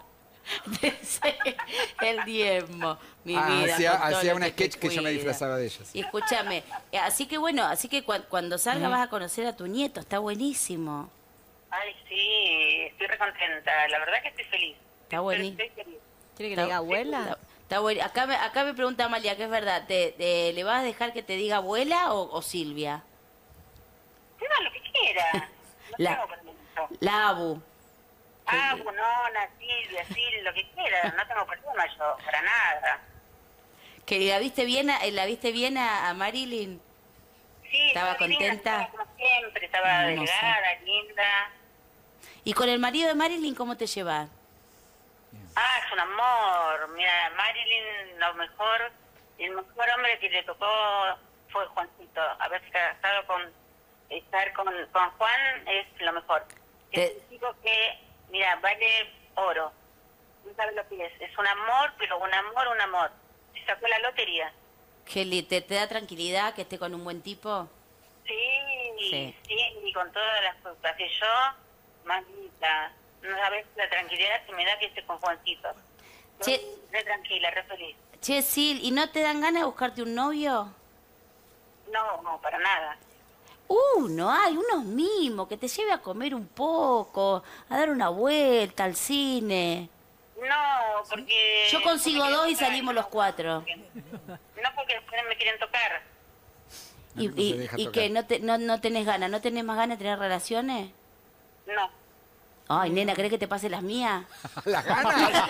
El diezmo, mi vida. Hacía con todo lo un te sketch que yo me cuida. disfrazaba de ellos. Y escúchame, así que cuando salga vas a conocer a tu nieto, está buenísimo. Ay, sí, estoy recontenta, la verdad que estoy feliz. Está buenísimo. Estoy feliz. ¿Quiere que le diga abuela? Está bueno. Acá me pregunta Amalia, que es verdad, ¿le vas a dejar que te diga abuela o Silvia? Diga lo que quiera. No La- tengo permiso. La Abu. Bunona, Silvia, lo que quiera. No tengo problema yo, para nada. ¿Que la viste bien a Marilyn? Sí, ¿Estaba divina, contenta? estaba como siempre, estaba Hermosa. delgada, linda. ¿Y con el marido de Marilyn cómo te llevas? Ah, es un amor. Mira, Marilyn, el mejor hombre que le tocó fue Juancito. Haberse casado estar con Juan es lo mejor. Es un chico que, mira, vale oro. No sabes lo que es. Es un amor, pero un amor. Se sacó la lotería. Kelly, ¿te da tranquilidad que esté con un buen tipo? Sí, y con todas las cosas que yo, mamita, no sabes la tranquilidad que me da que esté con Juancito. Che. Re tranquila, re feliz. Che, Sil, ¿y no te dan ganas de buscarte un novio? No, para nada. No hay, unos mimos, que te lleve a comer un poco, a dar una vuelta al cine. No, porque... Yo consigo porque dos y tocar, salimos los cuatro. No, porque después me quieren tocar. ¿Y, No se y, deja y tocar. que no tenés ganas? ¿No tenés más ganas de tener relaciones? No. Ay, nena, ¿querés que te pase las mías? ¿Las ganas?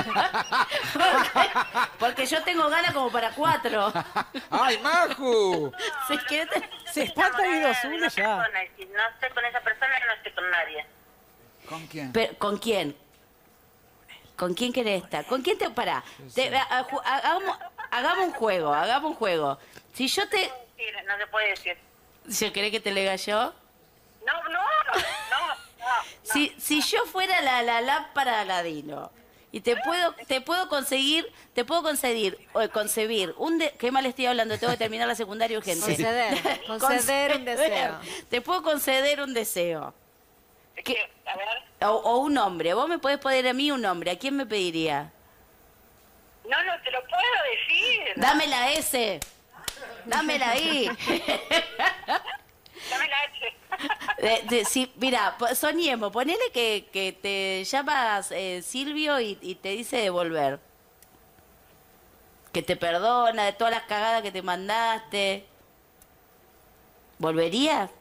Porque yo tengo ganas como para 4. ¡Ay, Maju! Si querés te- Se espanta Guido Zulo ya. Si no estoy con esa persona, no estoy con nadie. ¿Con quién? Pero, ¿con quién? ¿Con quién querés estar? ¿Con quién te... Pará, hagamos un juego. Si yo te... Sí, no se puede decir. ¿Si querés que te le diga yo? No. Si yo fuera la lámpara de Aladino y te puedo concebir qué mal estoy hablando, tengo que terminar la secundaria urgente. Conceder un deseo. Te puedo conceder un deseo. Es ¿Qué? que, a ver, O un nombre. Vos me podés pedir a mí un nombre. ¿A quién me pediría? no te lo puedo decir. Dame la S. Dame la I. Dame la H. Sí, mira, soñemos. Ponele que te llamas Silvio y te dice devolver. Que te perdona de todas las cagadas que te mandaste. ¿Volverías?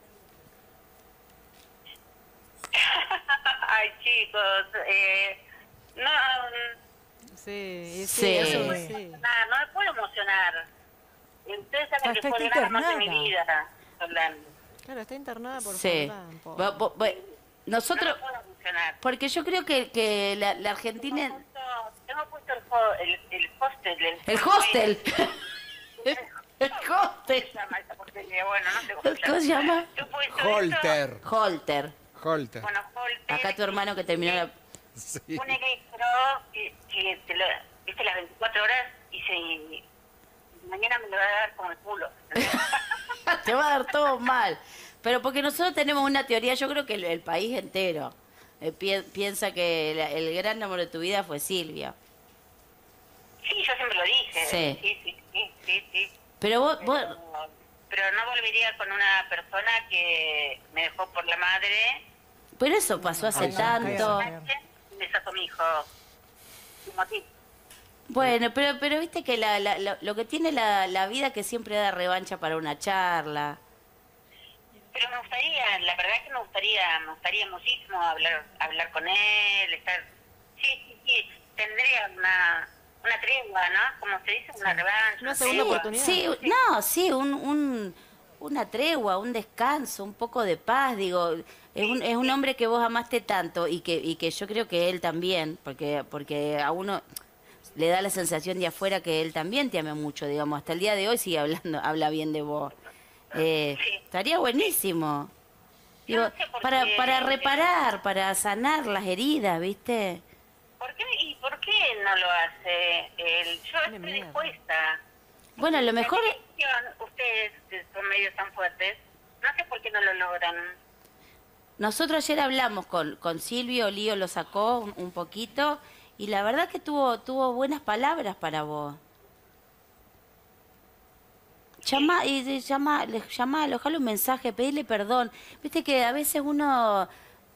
Ay, chicos, no, Sí, Sí. eso sí. nada, no me puedo emocionar. Ustedes saben que Está fue el gran amor de mi internada. vida, Orlando. Claro, está internada por Sí. Fernán, pobre. Nosotros... No me puedo emocionar. Porque yo creo que la Argentina... Tengo puesto el hostel. El hostel. El ¿Cómo hostel. se llama esa porquería? Bueno, no sé ¿Cómo se llama? ¿Tú puesto eso? Holter. Holter. Holter. Bueno, Holter. Acá tu hermano que terminó la... Sí. Un electro que te lo, viste las 24 horas y mañana me lo va a dar como el culo. te va a dar todo mal. Pero porque nosotros tenemos una teoría, yo creo que el país entero piensa que el gran amor de tu vida fue Silvia. Sí, yo siempre lo dije. Sí. Sí. Pero vos Pero no volvería con una persona que me dejó por la madre. pero eso pasó hace tanto. Me sacó mi hijo. Bueno, pero viste que lo que tiene la vida que siempre da revancha para una charla. Pero me gustaría, la verdad que me gustaría muchísimo hablar con él, estar... Sí, tendría una tregua, ¿no? Como se dice, una revancha. Una segunda oportunidad. Sí, una tregua, un descanso, un poco de paz, digo. Es un hombre que vos amaste tanto y que yo creo que él también, porque a uno le da la sensación de afuera que él también te ama mucho, digamos. Hasta el día de hoy sigue habla bien de vos. Estaría buenísimo. Digo, No sé por para qué. reparar, para sanar las heridas, ¿viste? ¿Por qué no lo hace él? Yo estoy miedo. dispuesta. Bueno, a lo mejor... Ustedes que son medios tan fuertes, no sé por qué no lo logran. Nosotros ayer hablamos con Silvio, Lío lo sacó un poquito, y la verdad que tuvo buenas palabras para vos. Llamalo, ojalá un mensaje, pedirle perdón. Viste que a veces uno...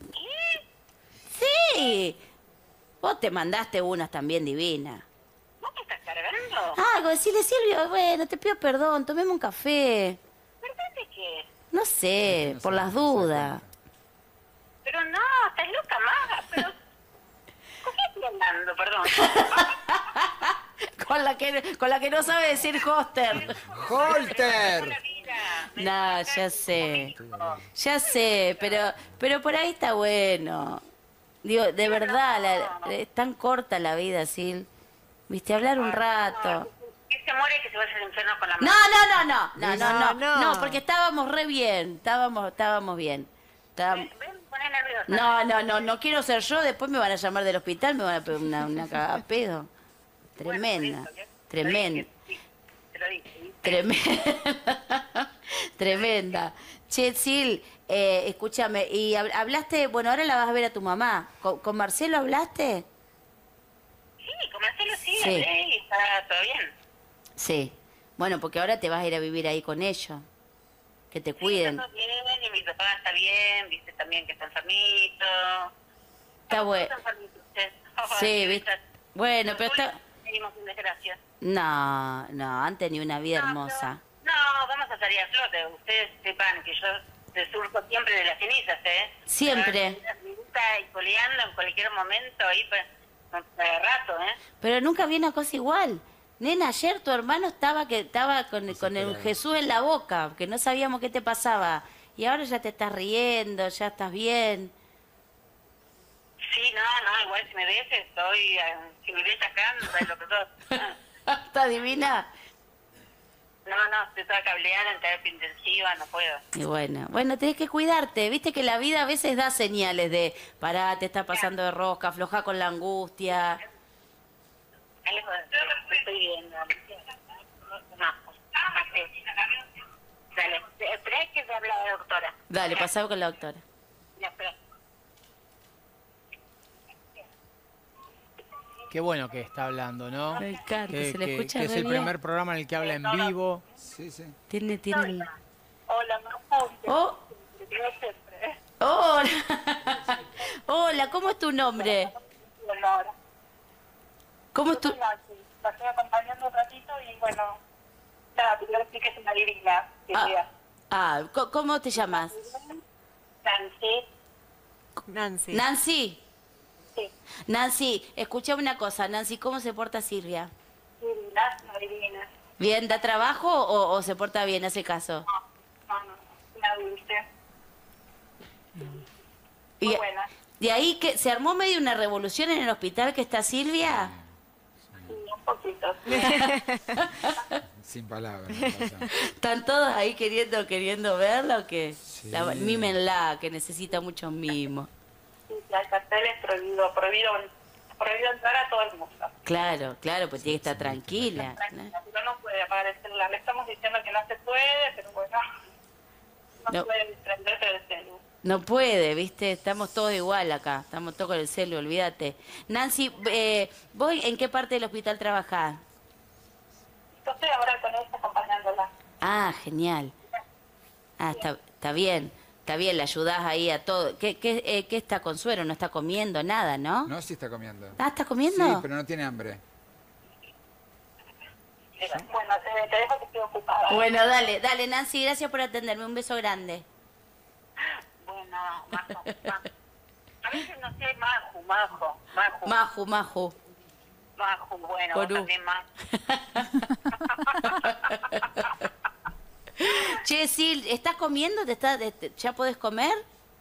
Sí, vos te mandaste unas también divinas. ¿Vos me estás cargando? Decirle, Silvio, bueno, te pido perdón, tomemos un café. ¿Verdad de qué? No sé, por las dudas. Pero no, estás loca, maga, pero... ¿Con qué estoy hablando? Perdón. Con la que no sabe decir Hoster. ¡Holter! No, ya sé, pero por ahí está bueno. Digo, de verdad, es tan corta la vida, Sil. Viste, hablar un rato. Que se muere y que se vaya al infierno con la madre. No, porque estábamos re bien, estábamos bien. Ven, me pone nerviosa. No quiero ser yo, después me van a llamar del hospital, me van a pegar una cagada a pedo. Tremenda, tremenda. Te lo dije, ¿viste? Tremenda. Che, Sil, escúchame, y hablaste, bueno, ahora la vas a ver a tu mamá. ¿Con Marcelo hablaste? Sí, con Marcelo sí, Sí. hablé y está todo bien. Sí. Bueno, porque ahora te vas a ir a vivir ahí con ellos. Que te cuiden. Sí, está todo bien, y mi papá está bien, viste también que está enfermito. Está bueno. Está enfermito usted. Sí, viste. Bueno, pero está... Seguimos sin desgracia. No, han tenido una vida hermosa. No, vamos a salir a flote. Ustedes sepan que yo te surco siempre de las cenizas, ¿eh? Siempre. Y coleando en cualquier momento ahí para rato, ¿eh? Pero nunca vi una cosa igual. Nena, ayer tu hermano estaba con el Jesús en la boca, que no sabíamos qué te pasaba. Y ahora ya te estás riendo, ya estás bien. Sí, no, igual si me ves si me ves acá, no sabes lo que sos. ¿Está divina? No, estoy toda cableada en terapia intensiva, no puedo. Y bueno, tenés que cuidarte. Viste que la vida a veces da señales de, pará, te está pasando de rosca, aflojá con la angustia. Algo estoy viendo. No. Dale, espera que te habla la doctora. Dale, pasá con la doctora. Ya, espera. Qué bueno que está hablando, ¿no? Me encanta, Que, se le que- escucha que es re el bien. primer programa en el que habla en vivo. Sí. Tiene... Hola, mamá. Oh, Te digo siempre. hola. Hola, ¿cómo es tu nombre? Laura. ¿Cómo es tu...? La estoy acompañando un ratito y bueno, nada, primero sí que es una divina, querida. ¿Cómo te llamas? Nancy, Nancy. sí, Nancy, escucha una cosa. Nancy, ¿cómo se porta Silvia? divina, una divina. ¿Bien? ¿Da trabajo o se porta bien? ¿Hace caso? No, una dulce. Y, Muy buena. de ahí que se armó medio una revolución en el hospital que está Silvia. Sí, un poquito. Sin palabras. no pasa. ¿Están todos ahí queriendo verla o qué? Sí. Mímenla, que necesita mucho mimo. Sí, el cartel es prohibido entrar a todo el mundo. Claro, pues tiene que estar tranquila. Tranquila, no puede apagar el celular. Le estamos diciendo que no se puede, pero bueno. No. puede desprenderse del celu. No puede, ¿viste? Estamos todos igual acá. Estamos todos con el celu, olvídate. Nancy, ¿vos en qué parte del hospital trabajás? Yo estoy ahora con ella acompañándola. Ah, genial. Ah, está bien. Está bien, le ayudás ahí a todo. ¿Qué está con suero? ¿No está comiendo nada, no? No, sí está comiendo. Ah, ¿está comiendo? Sí, pero no tiene hambre. Bueno, te dejo que estoy ocupada. Bueno, dale, Nancy, gracias por atenderme. Un beso grande. Bueno, Majo. A veces no sé, Maju. Maju. Maju, bueno, Con vos U. también más. Che, Sil, ¿estás comiendo? ¿Ya podés comer?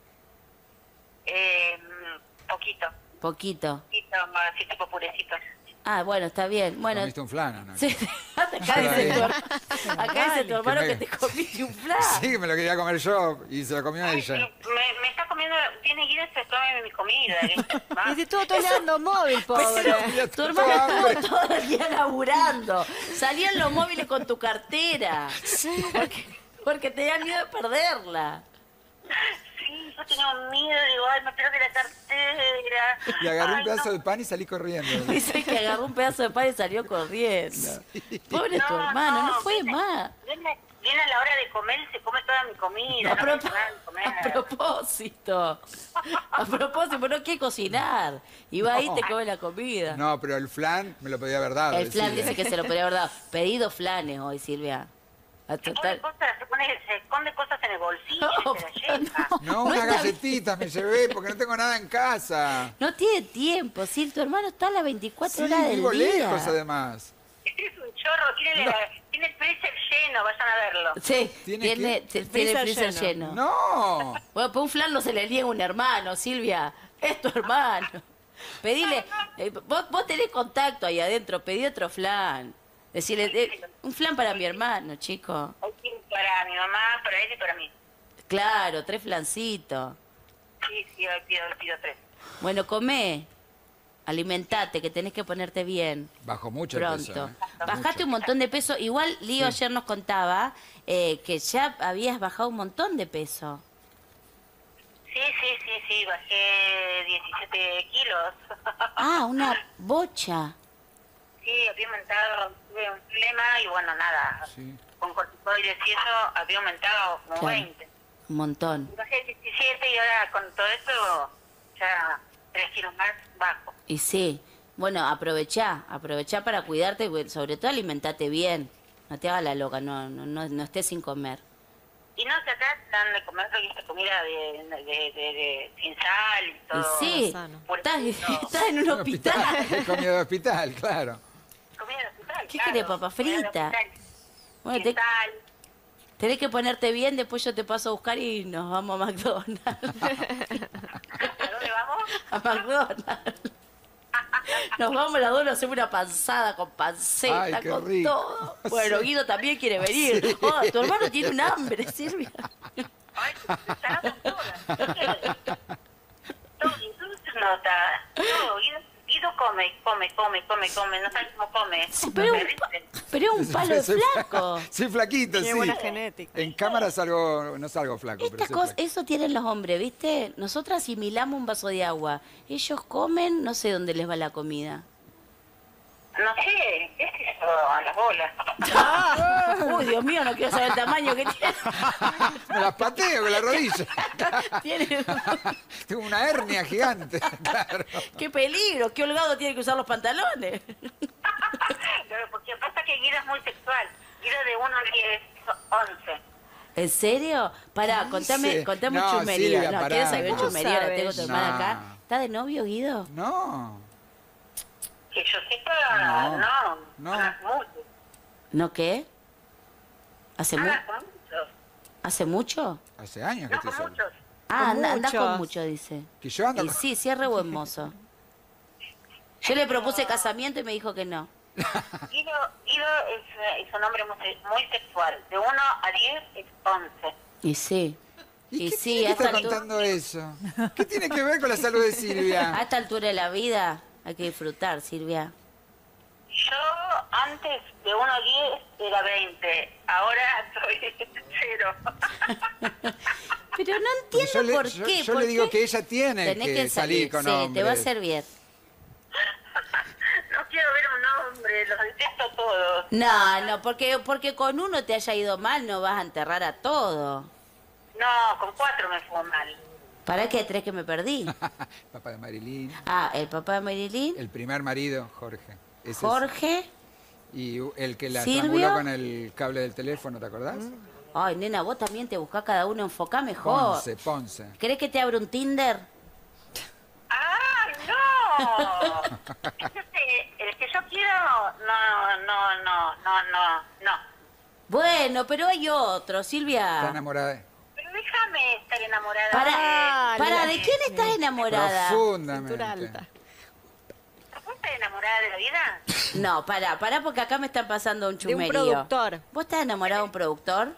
Poquito, Poquito. así tipo purecito. Ah, bueno, está bien. Bueno, ¿Comiste un flan o no? sí, acá dice tu hermano que te comiste un flan. Sí, que me lo quería comer yo y se lo comió Ay, ella. me está comiendo, viene Guido y se come mi comida. Y si estuvo toleando móvil, pobre. Tu hermano estuvo todo el día laburando. Salían los móviles con tu cartera. Porque tenían miedo de perderla. Sí, yo tenía miedo, digo, ay, me pierdo la cartera. Y agarré un Ay, pedazo no. de pan y salí corriendo. Dice que agarró un pedazo de pan y salió corriendo. Pobre tu hermano, no fue más. Viene a la hora de comer y se come toda mi comida. A, No me deja nada de comer. a propósito, pero no quiere cocinar. Y va ahí y te come la comida. No, pero el flan me lo podía haber dado. El flan decirle. dice que se lo podría haber dado. Pedido flanes hoy, Silvia. A Se total. se esconde cosas en el bolsillo No, y se la lleva. No, unas galletitas me llevé porque no tengo nada en casa. No tiene tiempo, Sil, tu hermano está a las 24 Sí, horas del vivo día. lejos además. Es un chorro, tiene el freezer lleno, vayan a verlo. Sí, ¿Tiene tiene qué? tiene el freezer lleno. No. Bueno, pues un flan no se le niega a un hermano, Silvia. Es tu hermano. Pedile, vos tenés contacto ahí adentro, pedí otro flan. Decirle, un flan para mi hermano, chico. Hoy quiero para mi mamá, para él y para mí. Claro, 3 flancitos. Sí, hoy pido 3. Bueno, comé. Alimentate, que tenés que ponerte bien. Bajó mucho el Pronto. peso. Bajaste Mucho. un montón de peso. Igual Lío ayer nos contaba que ya habías bajado un montón de peso. Sí, bajé 17 kilos. Ah, una bocha. Sí, había aumentado, tuve un problema y bueno, nada. Sí. Con corticoides y eso había aumentado como Claro. 20. Un montón. Bajé 17 y ahora con todo eso ya 3 kilos más bajo. Y sí. Bueno, aprovechá para cuidarte, sobre todo alimentate bien. No te hagas la loca, no estés sin comer. Y no, que acá dan de comer comida de sin sal y Y todo. sí, sano. estás en un hospital. He comido de hospital, claro. Comida de hospital, ¿Qué claro. querés, papa Comida de frita? hospital. Bueno, Sin sal. tenés que ponerte bien, después yo te paso a buscar y nos vamos a McDonald's. ¿A dónde vamos? A McDonald's. Nos vamos las dos, nos hacemos una panzada con panceta, Ay, qué con rico. todo. Bueno, Sí. Guido también quiere venir. Sí. Oh, tu hermano tiene un hambre, Silvia. Ay, está todas. Todo, incluso no está. Todo, Guido come, no sabe cómo come. Sí, pero es un palo de Soy flaco. Soy flaquito, Tiene sí. buena genética. En cámara no salgo flaco, pero Estas soy cosas, flaco. eso tienen los hombres, ¿viste? Nosotras asimilamos un vaso de agua. Ellos comen, no sé dónde les va la comida. No sé, ¿qué es eso? A las bolas. Uy, Dios mío, no quiero saber el tamaño que tiene. Me las pateo con la rodilla. Tiene- Tengo una hernia gigante, claro. ¡Qué peligro! ¡Qué holgado tiene que usar los pantalones! Porque pasa que Guido es muy sexual. Guido de 1 a 10, 11. ¿En serio? Pará, contame sé. contame No, chusmería. Silvia, No, pará. ¿quieres saber ¿Cómo chusmería? La tengo sabes? tu hermana No. acá. ¿Está de novio, Guido? No, Que yo sepa, no. No. Mucho. ¿No qué? ¿Hace, mu- Ah, con muchos. ¿Hace mucho? hace años que No, estoy con solo. muchos. Ah, Con andás con muchos. mucho, dice. Que yo ando Y con... sí, es re buen mozo. Yo le propuse casamiento y me dijo que no. Guido es un hombre muy sexual. De 1 a 10 es 11. Y sí. ¿Y qué sí, tiene que a estar esta altura- contando eso? ¿Qué tiene que ver con la salud de A Silvia? esta altura de la vida hay que disfrutar, Silvia. Yo antes de 1 a 10 era 20, ahora soy 0. Pero no entiendo por qué. Yo ¿por le digo qué? que ella tiene Tenés que salir con hombres. Sí, te va a hacer bien. No quiero ver a un hombre, los detesto a todos. No, porque con uno te haya ido mal no vas a enterrar a todo. No, con 4 me fue mal. ¿Para qué? ¿Tres que me perdí? Papá de Marilyn. Ah, el papá de Marilyn, El primer marido, Jorge. Ese es. Jorge. Y el que la ¿Silvio? estranguló con el cable del teléfono, ¿te acordás? Ay, nena, vos también te buscás cada uno, enfocá mejor. Ponce. ¿Querés que te abra un Tinder? ¡Ay, no! El que yo quiero, no. Bueno, pero hay otro, Está Silvia. enamorada. Pero déjame estar enamorada. Para, ¿de quién estás enamorada? Profundamente. Cintura alta. ¿Vos estás enamorada de la vida? No, pará, porque acá me están pasando un De un chumerío. productor. ¿Vos estás enamorado de un productor?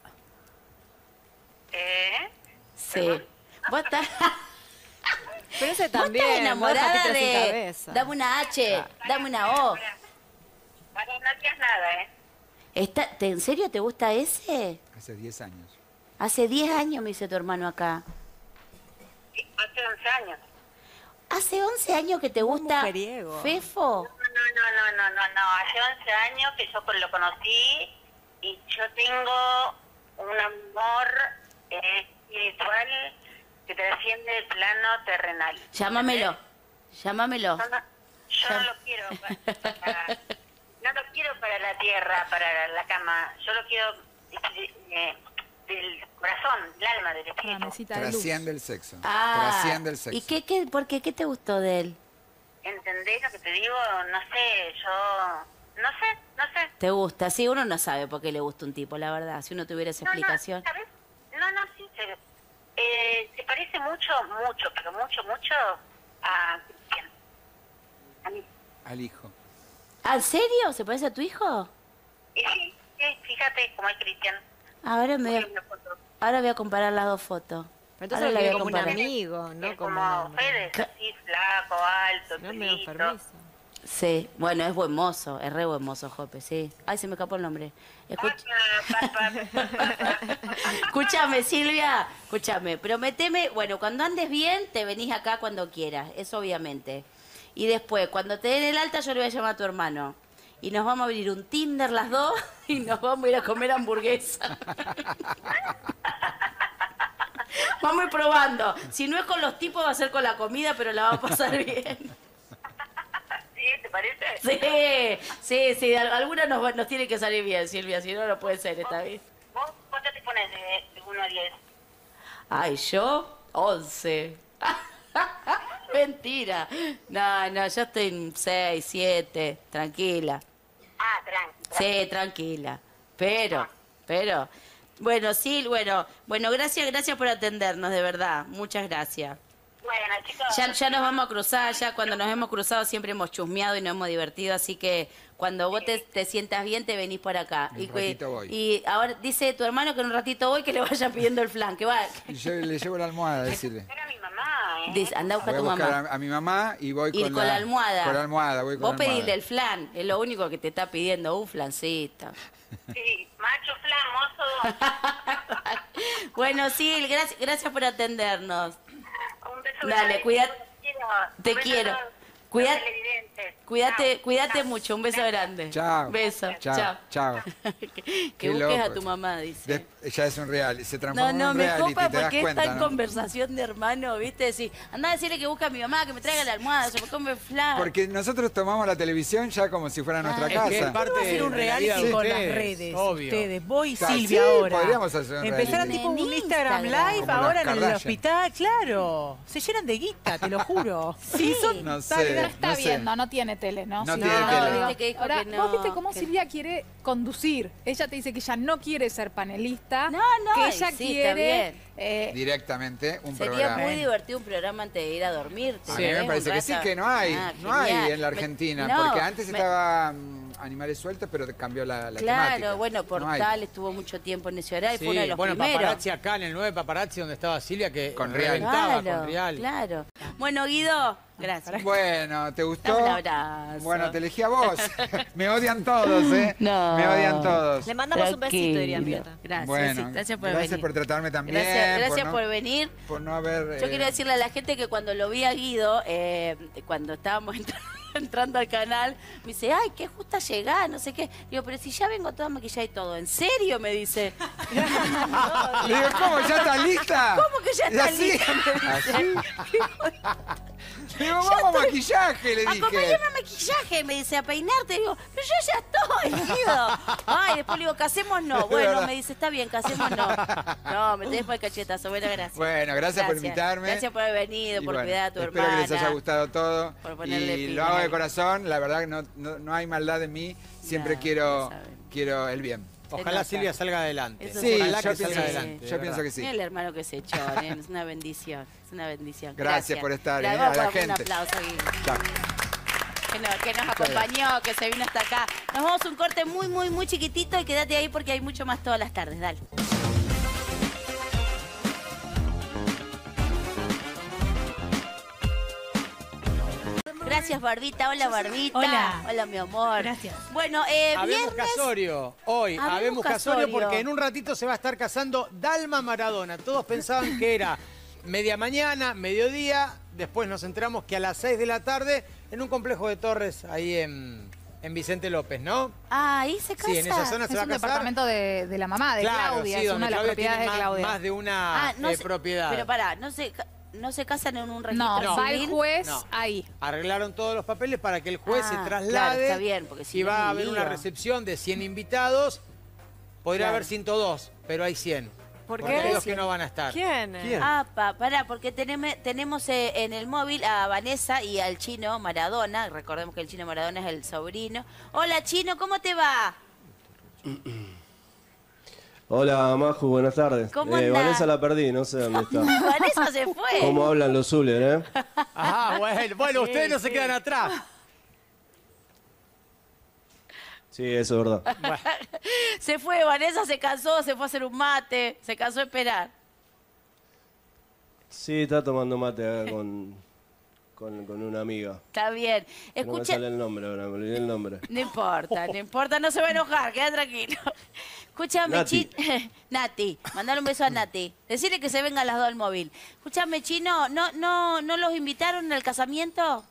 Sí. ¿Vos estás, Pero ese vos también. estás enamorada ¿no? Sin de... cabeza. Dame una H, dame una O. Para no digas nada, ¿En serio te gusta ese? Hace 10 años. Hace 10 años me dice tu hermano acá. Sí, hace 11 años. ¿Hace 11 años que te gusta mujeriego. Fefo? No. Hace 11 años que yo lo conocí y yo tengo un amor espiritual que trasciende el plano terrenal. Llámamelo. Yo no lo quiero no lo quiero para la tierra, para la cama. Yo lo quiero del corazón, del alma, del La espíritu. mesita de luz. Trasciende el sexo. Ah, Trasciende el sexo. ¿y por qué? ¿Qué te gustó de él? ¿Entendés lo que te digo? No sé, yo... No sé. ¿Te gusta? Sí, uno no sabe por qué le gusta un tipo, la verdad. Si uno tuviera esa explicación. No, ¿sabes? Sí, se parece mucho a Cristian. A mí. Al hijo. ¿Ah, ¿en serio? ¿Se parece a tu hijo? Y sí, fíjate cómo es Cristian. Ahora voy a comparar las dos fotos. Pero Ahora entonces lo la quiere voy a como un comparar. amigo, no Es como un como hombre. Fede, así flaco, alto, No es medio pelito. enfermizo. Sí, bueno, es buen mozo, es re buen mozo, Jope, sí. Ay, se me escapó el nombre. Escúchame, Silvia, escúchame, prometeme, bueno, cuando andes bien, te venís acá cuando quieras, eso obviamente. Y después, cuando te den el alta, yo le voy a llamar a tu hermano. Y nos vamos a abrir un Tinder las dos y nos vamos a ir a comer hamburguesa. Vamos a ir probando. Si no es con los tipos, va a ser con la comida, pero la vamos a pasar bien. ¿Sí? ¿Te parece? Sí, alguna nos tiene que salir bien, Silvia, si no, no puede ser, está bien. ¿Vos cuánto te pones de 1 a 10? Ay, ¿yo? 11. Mentira. No, yo estoy en 6, 7, tranquila. Ah, tranqui. Sí, tranquila. Pero, bueno, sí, bueno, gracias por atendernos, de verdad. Muchas gracias. Bueno, chicos. Ya nos vamos a cruzar, ya cuando nos hemos cruzado siempre hemos chusmeado y nos hemos divertido, así que cuando vos te sientas bien te venís por acá. En un ratito voy. Y ahora dice tu hermano que en un ratito voy que le vaya pidiendo el flan, que va. Y yo le llevo la almohada, decirle. Era mi mamá, Dice, anda a buscar Voy a a tu buscar mamá. a mi mamá y voy Y con la almohada. Con la almohada, voy con Vos la almohada. pedile el flan, es lo único que te está pidiendo, un flancito. Sí, macho flamoso. Bueno, sí, gracias por atendernos. Un beso Dale, grande. cuídate. Te Un beso quiero. a todos los Cuídate. televidentes. Cuídate Chao. mucho, un beso grande. Chao. Beso, Chao. Chao. que Qué busques a loco. tu mamá, dice. Ya es un reality, se transformó No, en un me reality, copa te das porque cuenta, está en ¿no? conversación de hermano, ¿viste? Decir, anda a decirle que busca a mi mamá, que me traiga la almohada, se me come flan. Porque nosotros tomamos la televisión ya como si fuera nuestra Ah, Es que es casa. parte Va a hacer un de la vida reality de con las ustedes, redes. obvio. Ustedes, vos y Casi, Silvia ahora. podríamos hacer un Empezaron reality. tipo un En Instagram Instagram. Live Como ahora las en el Kardashian. hospital. Claro. Se llenan de guita, te lo juro. Sí, son No tal- sé. No está No sé. viendo, no tiene tele, ¿no? No Sí. tiene tele. viste que dijo Ahora, que no, vos viste cómo que- Silvia quiere conducir. Ella te dice que ella no quiere ser panelista. No, que ella sí, está quiere. bien. Directamente un Sería programa. muy divertido un programa antes de ir a dormir. A mí me parece que sí, que no hay, no hay en la Argentina, porque antes estaba animales sueltos, pero cambió la Claro, temática. bueno, No hay. Portal estuvo mucho tiempo en ese horario, Sí, fue uno de los bueno, primeros. Paparazzi acá en el 9 Paparazzi donde estaba Silvia que Con Real. reventaba Claro, con Real. claro. Bueno, Guido, gracias. Bueno, ¿te gustó? Un abrazo. Bueno, te elegí a vos. Me odian todos, ¿eh? No. Me odian todos. Le mandamos un besito, diría Tranquilo. Pieta. Gracias, Bueno, sí, gracias por gracias venir. por tratarme también. Gracias no- por venir. Por no haber... Yo quiero decirle a la gente que cuando lo vi a Guido, cuando estábamos entrando al canal, me dice, ay, qué justa llegada, no sé qué. Digo, pero si ya vengo toda maquillada y todo, ¿en serio? Me dice. Le digo, ¿cómo? ¿Ya está lista? ¿Cómo que ya está ¿Así? lista? Me dice. Le digo, vamos a maquillaje, le dije. Acompáñame a maquillaje, me dice, a peinarte. Digo, pero yo ya estoy, Guido. Ay, después le digo, casémonos. Bueno, me dice, está bien, casémonos. No, me tenés para el cachetazo. Bueno, gracias. Bueno, gracias por invitarme. Gracias por haber venido, Y por bueno, cuidar a tu espero hermana. que les haya gustado todo. Por ponerle Y pila lo hago de ahí. corazón. La verdad que no hay maldad en mí. Siempre No, quiero, ya saben. quiero el bien. Ojalá nota. Silvia salga adelante. Eso Sí, Ojalá yo que salga pienso que sí. adelante. de Yo verdad. pienso que sí. Mira el hermano que se echó, es una bendición, es una bendición. Gracias por estar, Le a damos la un gente. aplauso, Guido. Chao. Que nos acompañó, que se vino hasta acá. Nos vamos a un corte muy chiquitito y quédate ahí porque hay mucho más todas las tardes. Dale. Gracias, Barbita. Hola, Barbita. Hola. Hola, mi amor. Gracias. Bueno, Habemos viernes... casorio. Hoy, Habemos habemos casorio casorio. porque en un ratito se va a estar casando Dalma Maradona. Todos pensaban que era media mañana, mediodía. Después nos enteramos que a las 6 de la tarde en un complejo de torres ahí en Vicente López, ¿no? Ah, ahí se casa. Sí, en esa zona se Es va a un casar. departamento de la mamá, de Claro, Claudia, sí, es donde una de las Claudia tiene propiedades de Claudia. más de una no se- propiedad. Pero pará, no se casan en un registro No, No. va el civil. juez No. ahí. Arreglaron todos los papeles para que el juez se Ah, traslade. claro, está bien, porque si y no es va a un haber una lío. recepción de 100 invitados. Podría Claro. haber 102, pero hay 100. ¿Por Porque qué? hay dos que no van a estar. ¿Quién? Ah, pará, porque tenemos en el móvil a Vanessa y al chino Maradona. Recordemos que el chino Maradona es el sobrino. Hola, chino, ¿cómo te va? Hola, Maju, buenas tardes. ¿Cómo andás? Vanessa la perdí, no sé dónde está. Vanessa se fue. ¿Cómo hablan los Zuller, Ah, bueno, ustedes no se quedan atrás. Sí, eso es verdad. Se fue, Vanessa se casó, se fue a hacer un mate, se casó a esperar. Sí, está tomando mate acá con una amiga. Está bien. No me Escucha, sale el nombre ahora, me olvidé el nombre. no importa, no se va a enojar, queda tranquilo. Escúchame, Nati. Nati, mandale un beso a Nati. Decirle que se vengan las dos al móvil. Escúchame, chino, ¿no los invitaron al casamiento?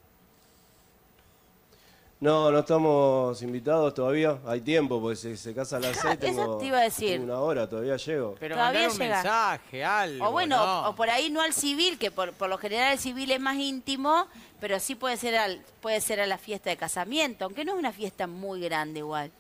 No, no estamos invitados todavía. Hay tiempo, porque se casa a las 6. Eso Tengo, te iba a decir. tengo una hora, todavía llego. Pero Todavía mandar un llega. mensaje, algo. O bueno, ¿no? o por ahí no al civil, que por lo general el civil es más íntimo, pero sí puede ser a la fiesta de casamiento, aunque no es una fiesta muy grande igual.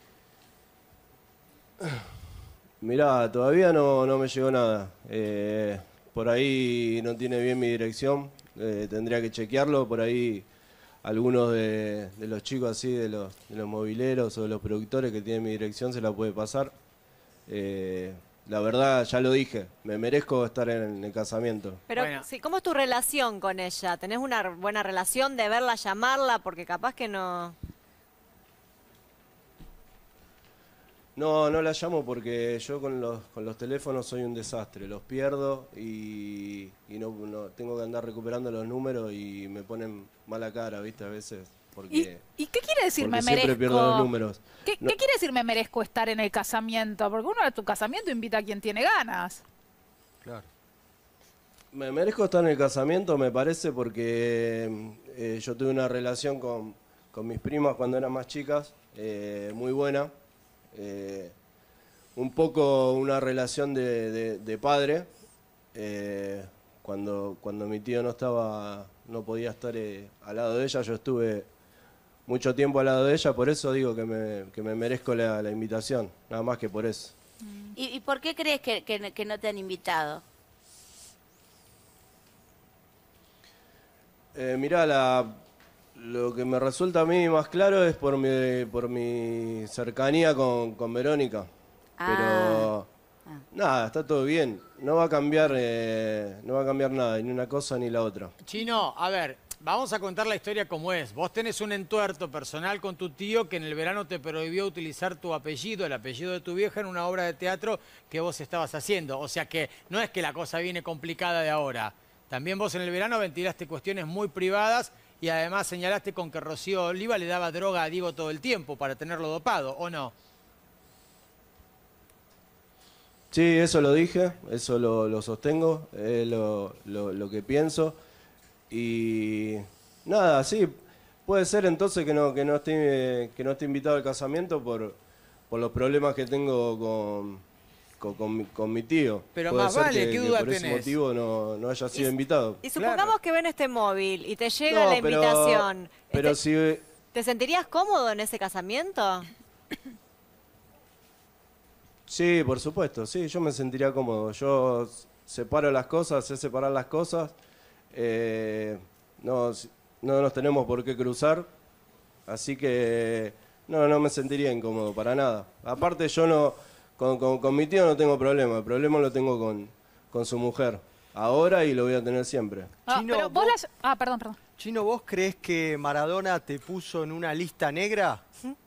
Mirá, todavía no me llegó nada. Por ahí no tiene bien mi dirección. Tendría que chequearlo. Por ahí algunos de los chicos así, de los mobileros o de los productores que tienen mi dirección se la puede pasar. La verdad, ya lo dije, me merezco estar en el casamiento. Pero, Bueno. sí, ¿cómo es tu relación con ella? ¿Tenés una buena relación de verla, llamarla? Porque capaz que no... No la llamo porque yo con los teléfonos soy un desastre, los pierdo y no tengo que andar recuperando los números y me ponen mala cara, ¿viste? A veces, porque, ¿Y qué quiere decir porque me siempre merezco? pierdo los números. ¿Qué quiere decir me merezco estar en el casamiento? Porque uno a tu casamiento invita a quien tiene ganas. Claro. Me merezco estar en el casamiento, me parece, porque yo tuve una relación con mis primas cuando eran más chicas, muy buena. Un poco una relación de padre. Cuando mi tío no podía estar al lado de ella, yo estuve mucho tiempo al lado de ella, por eso digo que me merezco la invitación, nada más que por eso. ¿Y por qué crees que no te han invitado? Mirá, lo que me resulta a mí más claro es por mi cercanía con Verónica. Pero nada, está todo bien. No va a cambiar nada, ni una cosa ni la otra. Chino, a ver, Vamos a contar la historia como es. Vos tenés un entuerto personal con tu tío que en el verano te prohibió utilizar tu apellido, el apellido de tu vieja, en una obra de teatro que vos estabas haciendo. O sea que no es que la cosa viene complicada de ahora. También vos en el verano ventilaste cuestiones muy privadas y además señalaste con que Rocío Oliva le daba droga a Diego todo el tiempo para tenerlo dopado, ¿o no? Sí, eso lo dije, eso lo sostengo, es lo que pienso. Y nada, sí, puede ser entonces que no esté invitado al casamiento por los problemas que tengo con mi tío. Pero puede más ser vale, ¿qué duda por ese tenés? motivo no haya sido invitado. Y supongamos Claro. que ven este móvil y te llega No, la invitación. Pero si... ¿Te sentirías cómodo en ese casamiento? Sí, por supuesto, sí, yo me sentiría cómodo. Yo separo las cosas, sé separar las cosas. No nos tenemos por qué cruzar, así que no me sentiría incómodo para nada. Aparte yo no, con mi tío no tengo problema, el problema lo tengo con su mujer, ahora y lo voy a tener siempre. Chino, pero vos vos- perdón. Chino, ¿vos crees que Maradona te puso en una lista negra?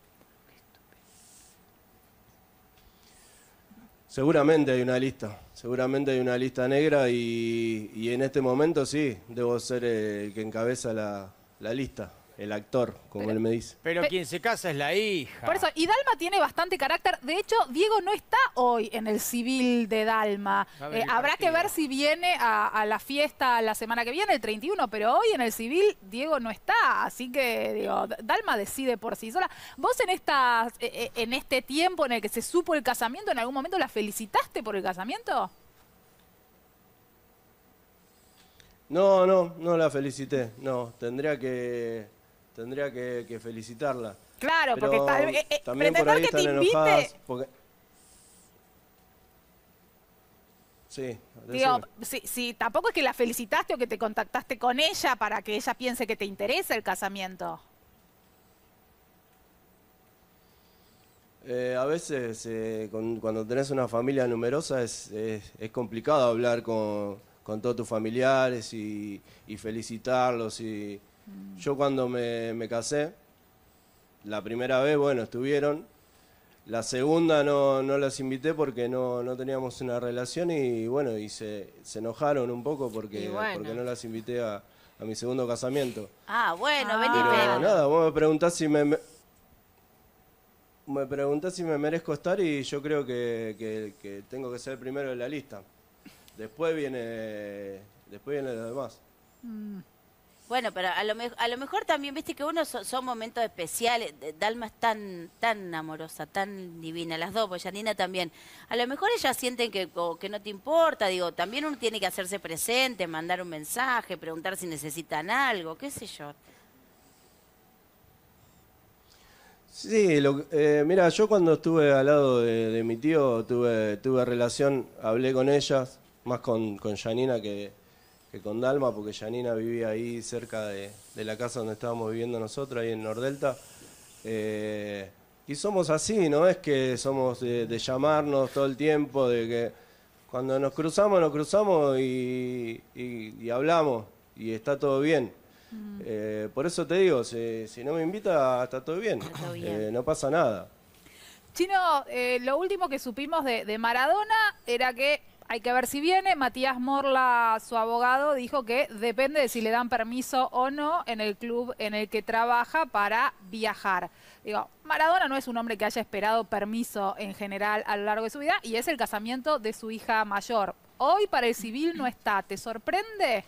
Seguramente hay una lista negra y en este momento sí, debo ser el que encabeza la lista, el actor, como él me dice. Pero quien se casa es la hija. Por eso, y Dalma tiene bastante carácter. De hecho, Diego no está hoy en el civil de Dalma. Va a venir Habrá que partido. ver si viene a la fiesta la semana que viene, el 31, pero hoy en el civil Diego no está. Así que, digo, Dalma decide por sí sola. ¿Vos en este tiempo en el que se supo el casamiento, en algún momento la felicitaste por el casamiento? No la felicité, no, tendría que felicitarla. Claro, Pero porque también por pretender ahí que te están invite... enojadas. Sí, Digo, decime. si tampoco es que la felicitaste o que te contactaste con ella para que ella piense que te interesa el casamiento. A veces cuando tenés una familia numerosa es complicado hablar con todos tus familiares y felicitarlos. Yo cuando me casé, la primera vez, bueno, estuvieron. La segunda no las invité porque no teníamos una relación y bueno, se enojaron un poco porque no las invité a mi segundo casamiento. Ah, bueno, vení, Pero ven. nada, vos me preguntás si me preguntás si me merezco estar y yo creo que tengo que ser el primero de la lista. Después viene lo demás. Bueno, pero a lo mejor también, viste que uno son momentos especiales. Dalma es tan amorosa, tan divina, las dos, pues Janina también. A lo mejor ellas sienten que no te importa, digo, también uno tiene que hacerse presente, mandar un mensaje, preguntar si necesitan algo, qué sé yo. Sí, mira, yo cuando estuve al lado de mi tío tuve relación, hablé con ellas, más con Janina que con Dalma, porque Janina vivía ahí cerca de la casa donde estábamos viviendo nosotros, ahí en Nordelta. Y somos así, no es que somos de llamarnos todo el tiempo, de que cuando nos cruzamos y hablamos y está todo bien. Por eso te digo, si no me invita, está todo bien. Está todo bien. No pasa nada. Chino, lo último que supimos de Maradona era que hay que ver si viene. Matías Morla, su abogado, dijo que depende de si le dan permiso o no en el club en el que trabaja para viajar. Digo, Maradona no es un hombre que haya esperado permiso en general a lo largo de su vida y es el casamiento de su hija mayor. Hoy para el civil no está. ¿Te sorprende?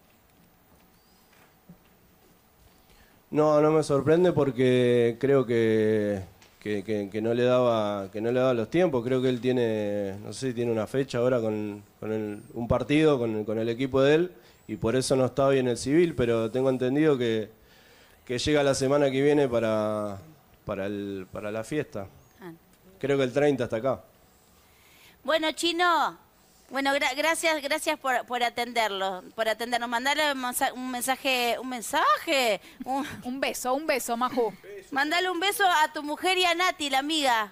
No me sorprende porque creo que no le daba los tiempos. Creo que él tiene, no sé si tiene una fecha ahora con un partido con el equipo de él y por eso no está hoy en el civil, pero tengo entendido que llega la semana que viene para la fiesta. Ah. Creo que el 30 está acá. Bueno, Chino, bueno, gracias por atendernos. Mandale un mensaje, Un beso, Maju. mandale un beso a tu mujer y a Nati, la amiga.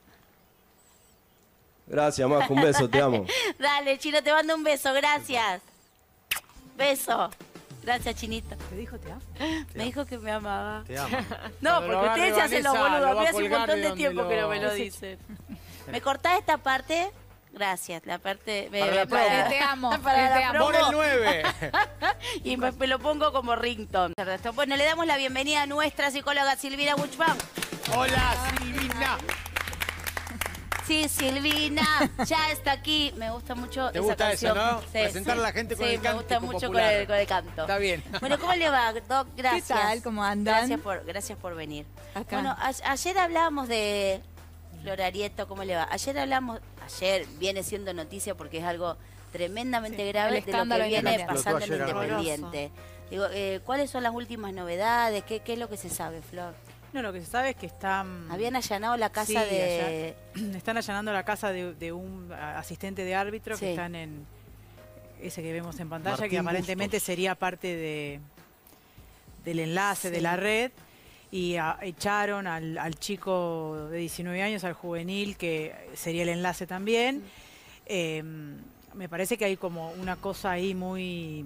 Gracias, Majo, un beso, te amo. Dale, Chino, te mando un beso, gracias. Beso. Gracias, Chinito. ¿Te dijo te amo? Me dijo que me amaba. Te amo. No, Cuando porque lo agarre ustedes se hacen los Vanessa, boludos. A lo va mí a hace un colgar montón de de donde tiempo que no lo- me lo dicen. ¿Me cortás esta parte? Gracias, la parte... Para la promo. Te amo, para te la amo. promo. Por el 9. Y me lo pongo como ringtone. Bueno, le damos la bienvenida a nuestra psicóloga Silvina Buchman. Hola, Silvina. Sí, Silvina, ya está aquí. Me gusta mucho ¿Te esa gusta canción. eso, no? Presentar a la gente con el me gusta cántico mucho popular. con el canto. Está bien. Bueno, ¿cómo le va, Doc? Gracias. ¿Qué tal? ¿Cómo andan? Gracias por venir. Acá. Bueno, ayer hablábamos de Flor Arieto, ¿cómo le va? Ayer viene siendo noticia porque es algo tremendamente grave el de lo escándalo que viene Independiente. pasando en Explotó ayer, Independiente. Digo, ¿cuáles son las últimas novedades? ¿Qué es lo que se sabe, Flor? No, lo que se sabe es que están... Habían allanado la casa Sí, de... están allanando la casa de un asistente de árbitro Sí. que están en... Ese que vemos en pantalla, Martín que aparentemente Bustos. sería parte del enlace de la red. Y echaron al chico de 19 años, al juvenil, que sería el enlace también. Me parece que hay como una cosa ahí muy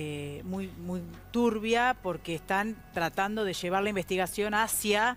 turbia, porque están tratando de llevar la investigación hacia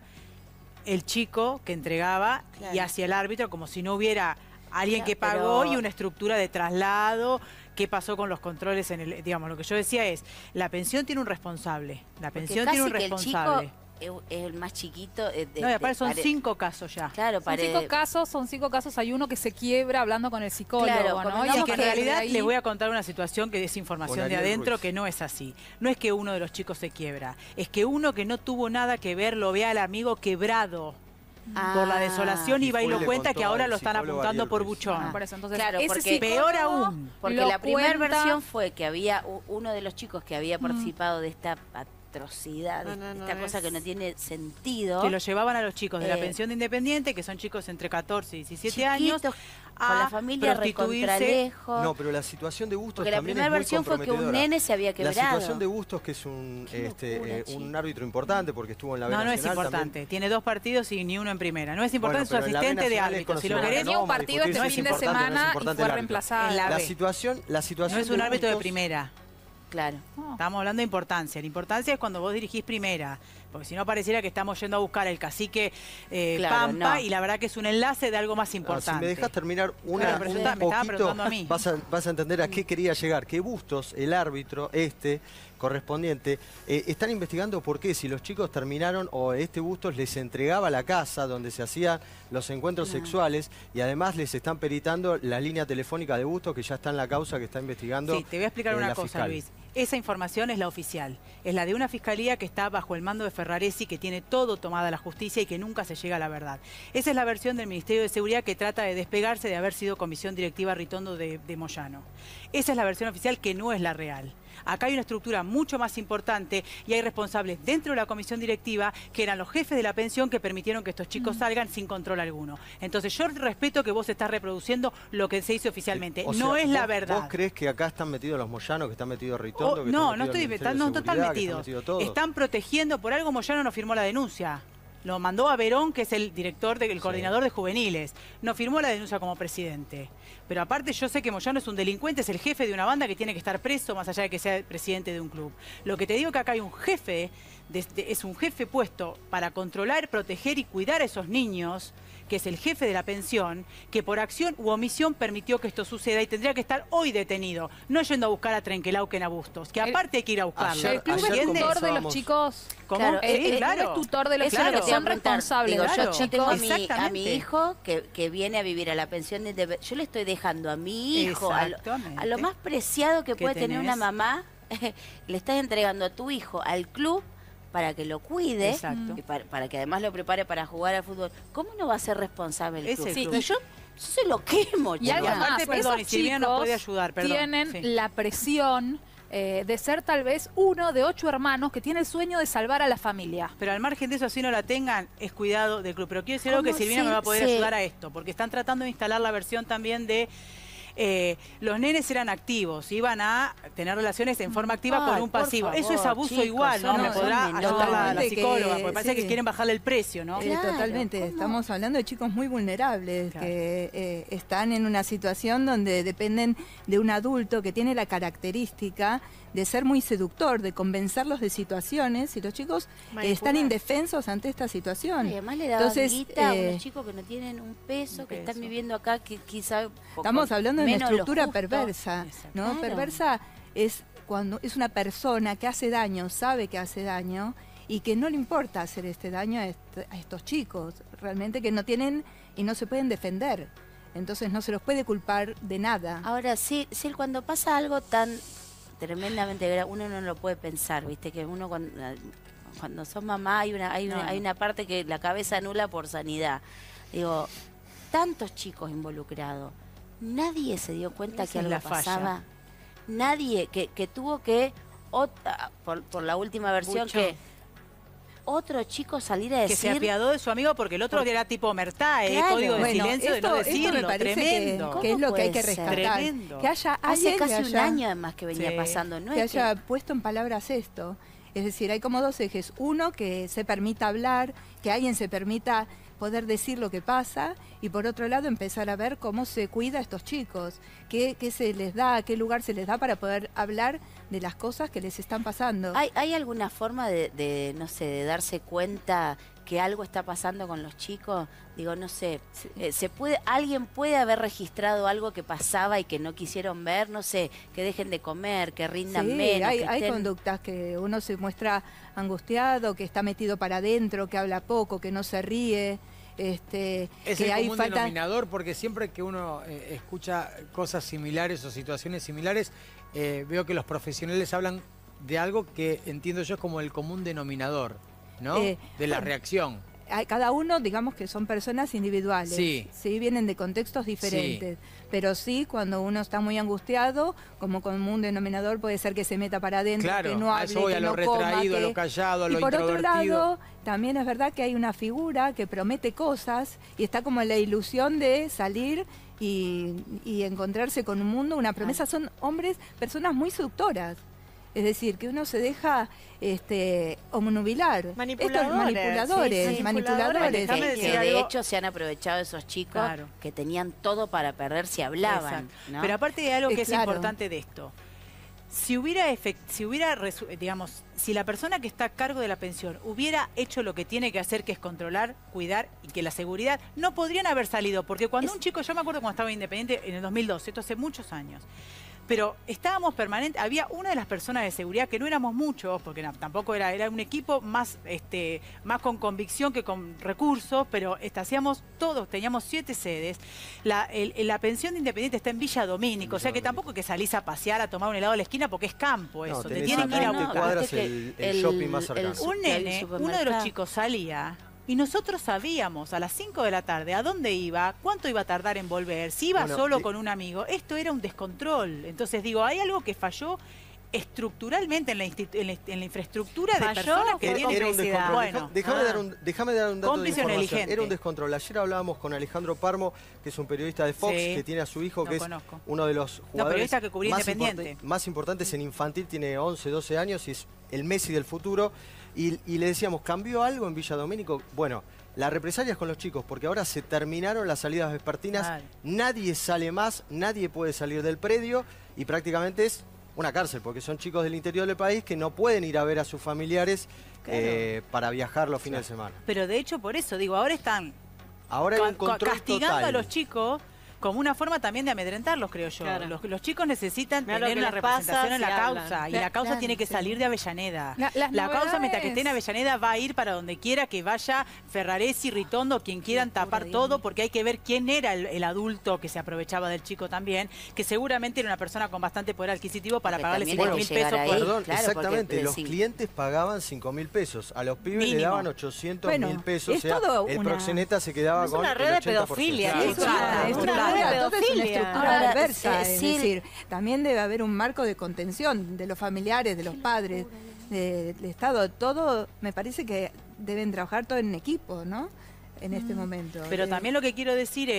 el chico que entregaba y Claro. hacia el árbitro, como si no hubiera alguien Claro, que pagó pero- y una estructura de traslado. ¿Qué pasó con los controles en el...? Digamos, lo que yo decía es, la pensión tiene un responsable. La Porque pensión casi tiene un que el responsable. chico es el más chiquito. No, y aparte son 5 casos ya. Claro, Son 5 casos, hay uno que se quiebra hablando con el psicólogo, Claro, ¿no? convengamos Y a que en partir de realidad ahí- les voy a contar una situación que es Con información de Ariel adentro, Ruiz. que no es así. No es que uno de los chicos se quiebra, es que uno que no tuvo nada que ver lo ve al amigo quebrado por la desolación y va y fue y lo le cuenta contó que ahora al lo están psicólogo apuntando Ariel por Ruiz. buchón. Ah, por eso, entonces, Claro, ese porque- psicólogo Peor aún. Porque lo la primera cuenta- versión fue que había uno de los chicos que había participado de esta atrocidad, de esta cosa que no tiene sentido. Que lo llevaban a los chicos de la Eh, pensión de Independiente, que son chicos entre 14 y 17 chiquitos, años, con la familia recontralejos. No, pero la situación de Bustos Porque la también primera es muy versión fue que un comprometedora. nene se había La quebrado. situación de Bustos, que es un, locura, un árbitro importante porque estuvo en la B No, no es Nacional importante. también. Tiene 2 partidos y ni uno en primera. No es importante, Bueno, es pero su en la B asistente de Nacional es árbitro. Si lo conocido. querés, Tenía un vamos a partido discutir este si fin es de importante o no es semana y importante fue el árbitro. reemplazado. En la La B. situación No es un de árbitro de Bustos- primera. Claro. Estamos hablando de importancia. La importancia es cuando vos dirigís primera. Porque si no pareciera que estamos yendo a buscar el cacique Claro, Pampa no. y la verdad que es un enlace de algo más Ah, importante. si me dejas terminar Claro, pero un me estaba poquito, preguntando a mí. vas a entender a qué quería llegar. Que Bustos, el árbitro, correspondiente, están investigando por qué, si los chicos terminaron o este Bustos les entregaba la casa donde se hacían los encuentros sexuales y además les están peritando la línea telefónica de Bustos que ya está en la causa que está investigando. Sí, te voy a explicar una la cosa, fiscal. Luis. Esa información es la oficial. Es la de una fiscalía que está bajo el mando de Ferraresi, que tiene todo tomada la justicia y que nunca se llega a la verdad. Esa es la versión del Ministerio de Seguridad que trata de despegarse de haber sido comisión directiva Ritondo de Moyano. Esa es la versión oficial que no es la real. Acá hay una estructura mucho más importante y hay responsables dentro de la comisión directiva que eran los jefes de la pensión que permitieron que estos chicos salgan sin control alguno. Entonces yo respeto que vos estás reproduciendo lo que se hizo oficialmente. O No sea, es la ¿vos- verdad. ¿Vos crees que acá están metidos los Moyanos, que están metidos Ritondo? que No, están no metidos el Ministerio de no están Seguridad, que metidos. metidos todos? Están protegiendo, por algo Moyano no firmó la denuncia. Lo mandó a Verón, que es el director, el coordinador de juveniles. No firmó la denuncia como presidente. Pero aparte yo sé que Moyano es un delincuente, es el jefe de una banda que tiene que estar preso más allá de que sea el presidente de un club. Lo que te digo que acá hay un jefe, es un jefe puesto para controlar, proteger y cuidar a esos niños, que es el jefe de la pensión, que por acción u omisión permitió que esto suceda y tendría que estar hoy detenido, no yendo a buscar a Trenquelauquen a Bustos, que aparte hay que ir a buscarlo. El club es Ayer tutor de los conversábamos. chicos. ¿Cómo? Claro, Sí, El club claro. es tutor de los Eso es lo chicos, que te iba a son preguntar. responsables. Digo, Claro. yo tengo a mi Exactamente. hijo que viene a vivir a la pensión de... Yo le estoy dejando a mi hijo, a lo Exactamente. más preciado que ¿Qué puede tener una tenés? mamá, le estás entregando a tu hijo al club para que lo cuide Exacto. y para que además lo prepare para jugar al fútbol. ¿Cómo no va a ser responsable el Es club? el Sí, club. y yo se lo quemo, Y algo chicos. aparte, más, perdón, y esos Silvina nos chicos puede ayudar, perdón. tienen Sí. la presión de ser tal vez uno de 8 hermanos que tiene el sueño de salvar a la familia. Pero al margen de eso, si no la tengan, es cuidado del club. Pero quiero decir algo que ¿Cómo Silvina me va a poder sí. ayudar a esto, porque están tratando de instalar la versión también de los nenes eran activos, iban a tener relaciones en forma activa con un pasivo. Eso es abuso chicos, igual, ¿no? Me podrá ayudar la psicóloga, porque parece que quieren bajarle el precio, ¿no? Claro, Totalmente. ¿cómo? Estamos hablando de chicos muy vulnerables, que están en una situación donde dependen de un adulto que tiene la característica de ser muy seductor, de convencerlos de situaciones, y los chicos están indefensos ante esta situación. Y además le daban guita a unos chicos que no tienen un peso, que están viviendo acá, que quizá... Estamos hablando de una menos lo estructura justo. perversa, ¿no? Claro. Perversa es cuando es una persona que hace daño, sabe que hace daño, y que no le importa hacer este daño a estos chicos, realmente que no tienen y no se pueden defender. Entonces no se los puede culpar de nada. Ahora, sí, cuando pasa algo tan tremendamente grave, uno no lo puede pensar, ¿viste? Que uno cuando sos mamá hay una parte que la cabeza anula por sanidad. Digo, tantos chicos involucrados, nadie se dio cuenta que algo pasaba. Nadie, que tuvo que, por la última versión, que otro chico salir a decir... Que se apiadó de su amigo porque el otro era tipo Omertá, Claro. código de Bueno, silencio de no esto me decirlo, parece tremendo. que es lo que hay que ¿Cómo puede ser? rescatar. Tremendo. Que haya Hace alguien casi que un haya- año además que venía pasando, ¿no? que Es haya puesto en palabras esto. Es decir, hay como dos ejes. Uno, que se permita hablar, que alguien se permita poder decir lo que pasa, y por otro lado empezar a ver cómo se cuida a estos chicos, qué se les da, qué lugar se les da para poder hablar de las cosas que les están pasando. ¿Hay alguna forma de, no sé, de darse cuenta que algo está pasando con los chicos? Digo, no sé, ¿alguien puede haber registrado algo que pasaba y que no quisieron ver? No sé, que dejen de comer, que rindan Sí, menos. hay, que hay estén- conductas que uno se muestra angustiado, que está metido para adentro, que habla poco, que no se ríe. Es Que el hay común falta... denominador, porque siempre que uno escucha cosas similares o situaciones similares, veo que los profesionales hablan de algo que entiendo yo es como el común denominador, ¿no? De la bueno, reacción. Cada uno, digamos que son personas individuales, Sí. vienen de contextos diferentes, pero sí, cuando uno está muy angustiado, como común denominador puede ser que se meta para adentro, Claro, que no a hable, eso voy, que a lo no coma, retraído, a que... lo callado, a lo Y por otro introvertido. lado, también es verdad que hay una figura que promete cosas y está como en la ilusión de salir y encontrarse con un mundo, una promesa. Son personas muy seductoras. Es decir, que uno se deja omnubilar. Manipuladores. Manipuladores. Déjame Que decir de algo. hecho se han aprovechado esos chicos Claro. que tenían todo para perder si hablaban. Exacto. ¿no? Pero aparte de algo que es Claro. importante de esto, si la persona que está a cargo de la pensión hubiera hecho lo que tiene que hacer, que es controlar, cuidar y que la seguridad, no podrían haber salido, porque cuando un chico, yo me acuerdo cuando estaba Independiente en el 2012, esto hace muchos años, pero estábamos permanentes, había una de las personas de seguridad, que no éramos muchos, porque tampoco era un equipo más con convicción que con recursos, pero hacíamos todos, teníamos 7 sedes. La pensión de Independiente está en Villa Domínico, o sea que tampoco que salís a pasear, a tomar un helado a la esquina, porque es campo eso, te tenés tienen que ir a 20 buscar. cuadras Viste el que shopping más cercano. Un nene, uno de los chicos salía y nosotros sabíamos a las 5 de la tarde a dónde iba, cuánto iba a tardar en volver, si iba Bueno, solo con un amigo. Esto era un descontrol. Entonces digo, hay algo que falló estructuralmente en la infraestructura de Falló, personas que fue tienen Era un complicidad. descontrol. Bueno, Déjame dar un dato de Cómplice o información. negligente. Era un descontrol. Ayer hablábamos con Alejandro Parmo, que es un periodista de Fox, Sí. que tiene a su hijo, Lo que es conozco. uno de los jugadores periodista que cubría Independiente. más importantes en infantil, tiene 11, 12 años y es el Messi del futuro. Y le decíamos, ¿cambió algo en Villa Domínico? Bueno, la represalia es con los chicos, porque ahora se terminaron las salidas vespertinas, Vale. nadie sale más, nadie puede salir del predio y prácticamente es una cárcel, porque son chicos del interior del país que no pueden ir a ver a sus familiares para viajar los fines de semana. pero de hecho por eso, digo, ahora están Ahora hay un control castigando total. a los chicos como una forma también de amedrentarlos, creo yo. Claro. Los chicos necesitan Mirá lo tener que una les pasa representación en si la hablan. causa. Y la causa Claro, tiene que sí. salir de Avellaneda. Las La causa, mientras que novedades- esté en Avellaneda, va a ir para donde quiera que vaya Ferraresi, Ritondo, quien quieran tapar todo, porque hay que ver quién era el adulto que se aprovechaba del chico también, que seguramente era una persona con bastante poder adquisitivo para Porque pagarle también hay 5.000 que llegar pesos ahí. por... Perdón, Claro, exactamente. porque, Los sí. clientes pagaban 5.000 pesos. A los pibes le Mínimo. daban 800.000 Bueno, pesos. es O sea, todo el una- proxeneta se quedaba Es con una el red de 80%. pedofilia. Claro. Sí, es una Claro, estructura, una red de todo es una pedofilia. estructura Ahora, perversa, es sí. decir, también debe haber un marco de contención de los familiares, de los padres, del Estado, todo, me parece que deben trabajar todo en equipo, ¿no? En este momento. Pero también lo que quiero decir es,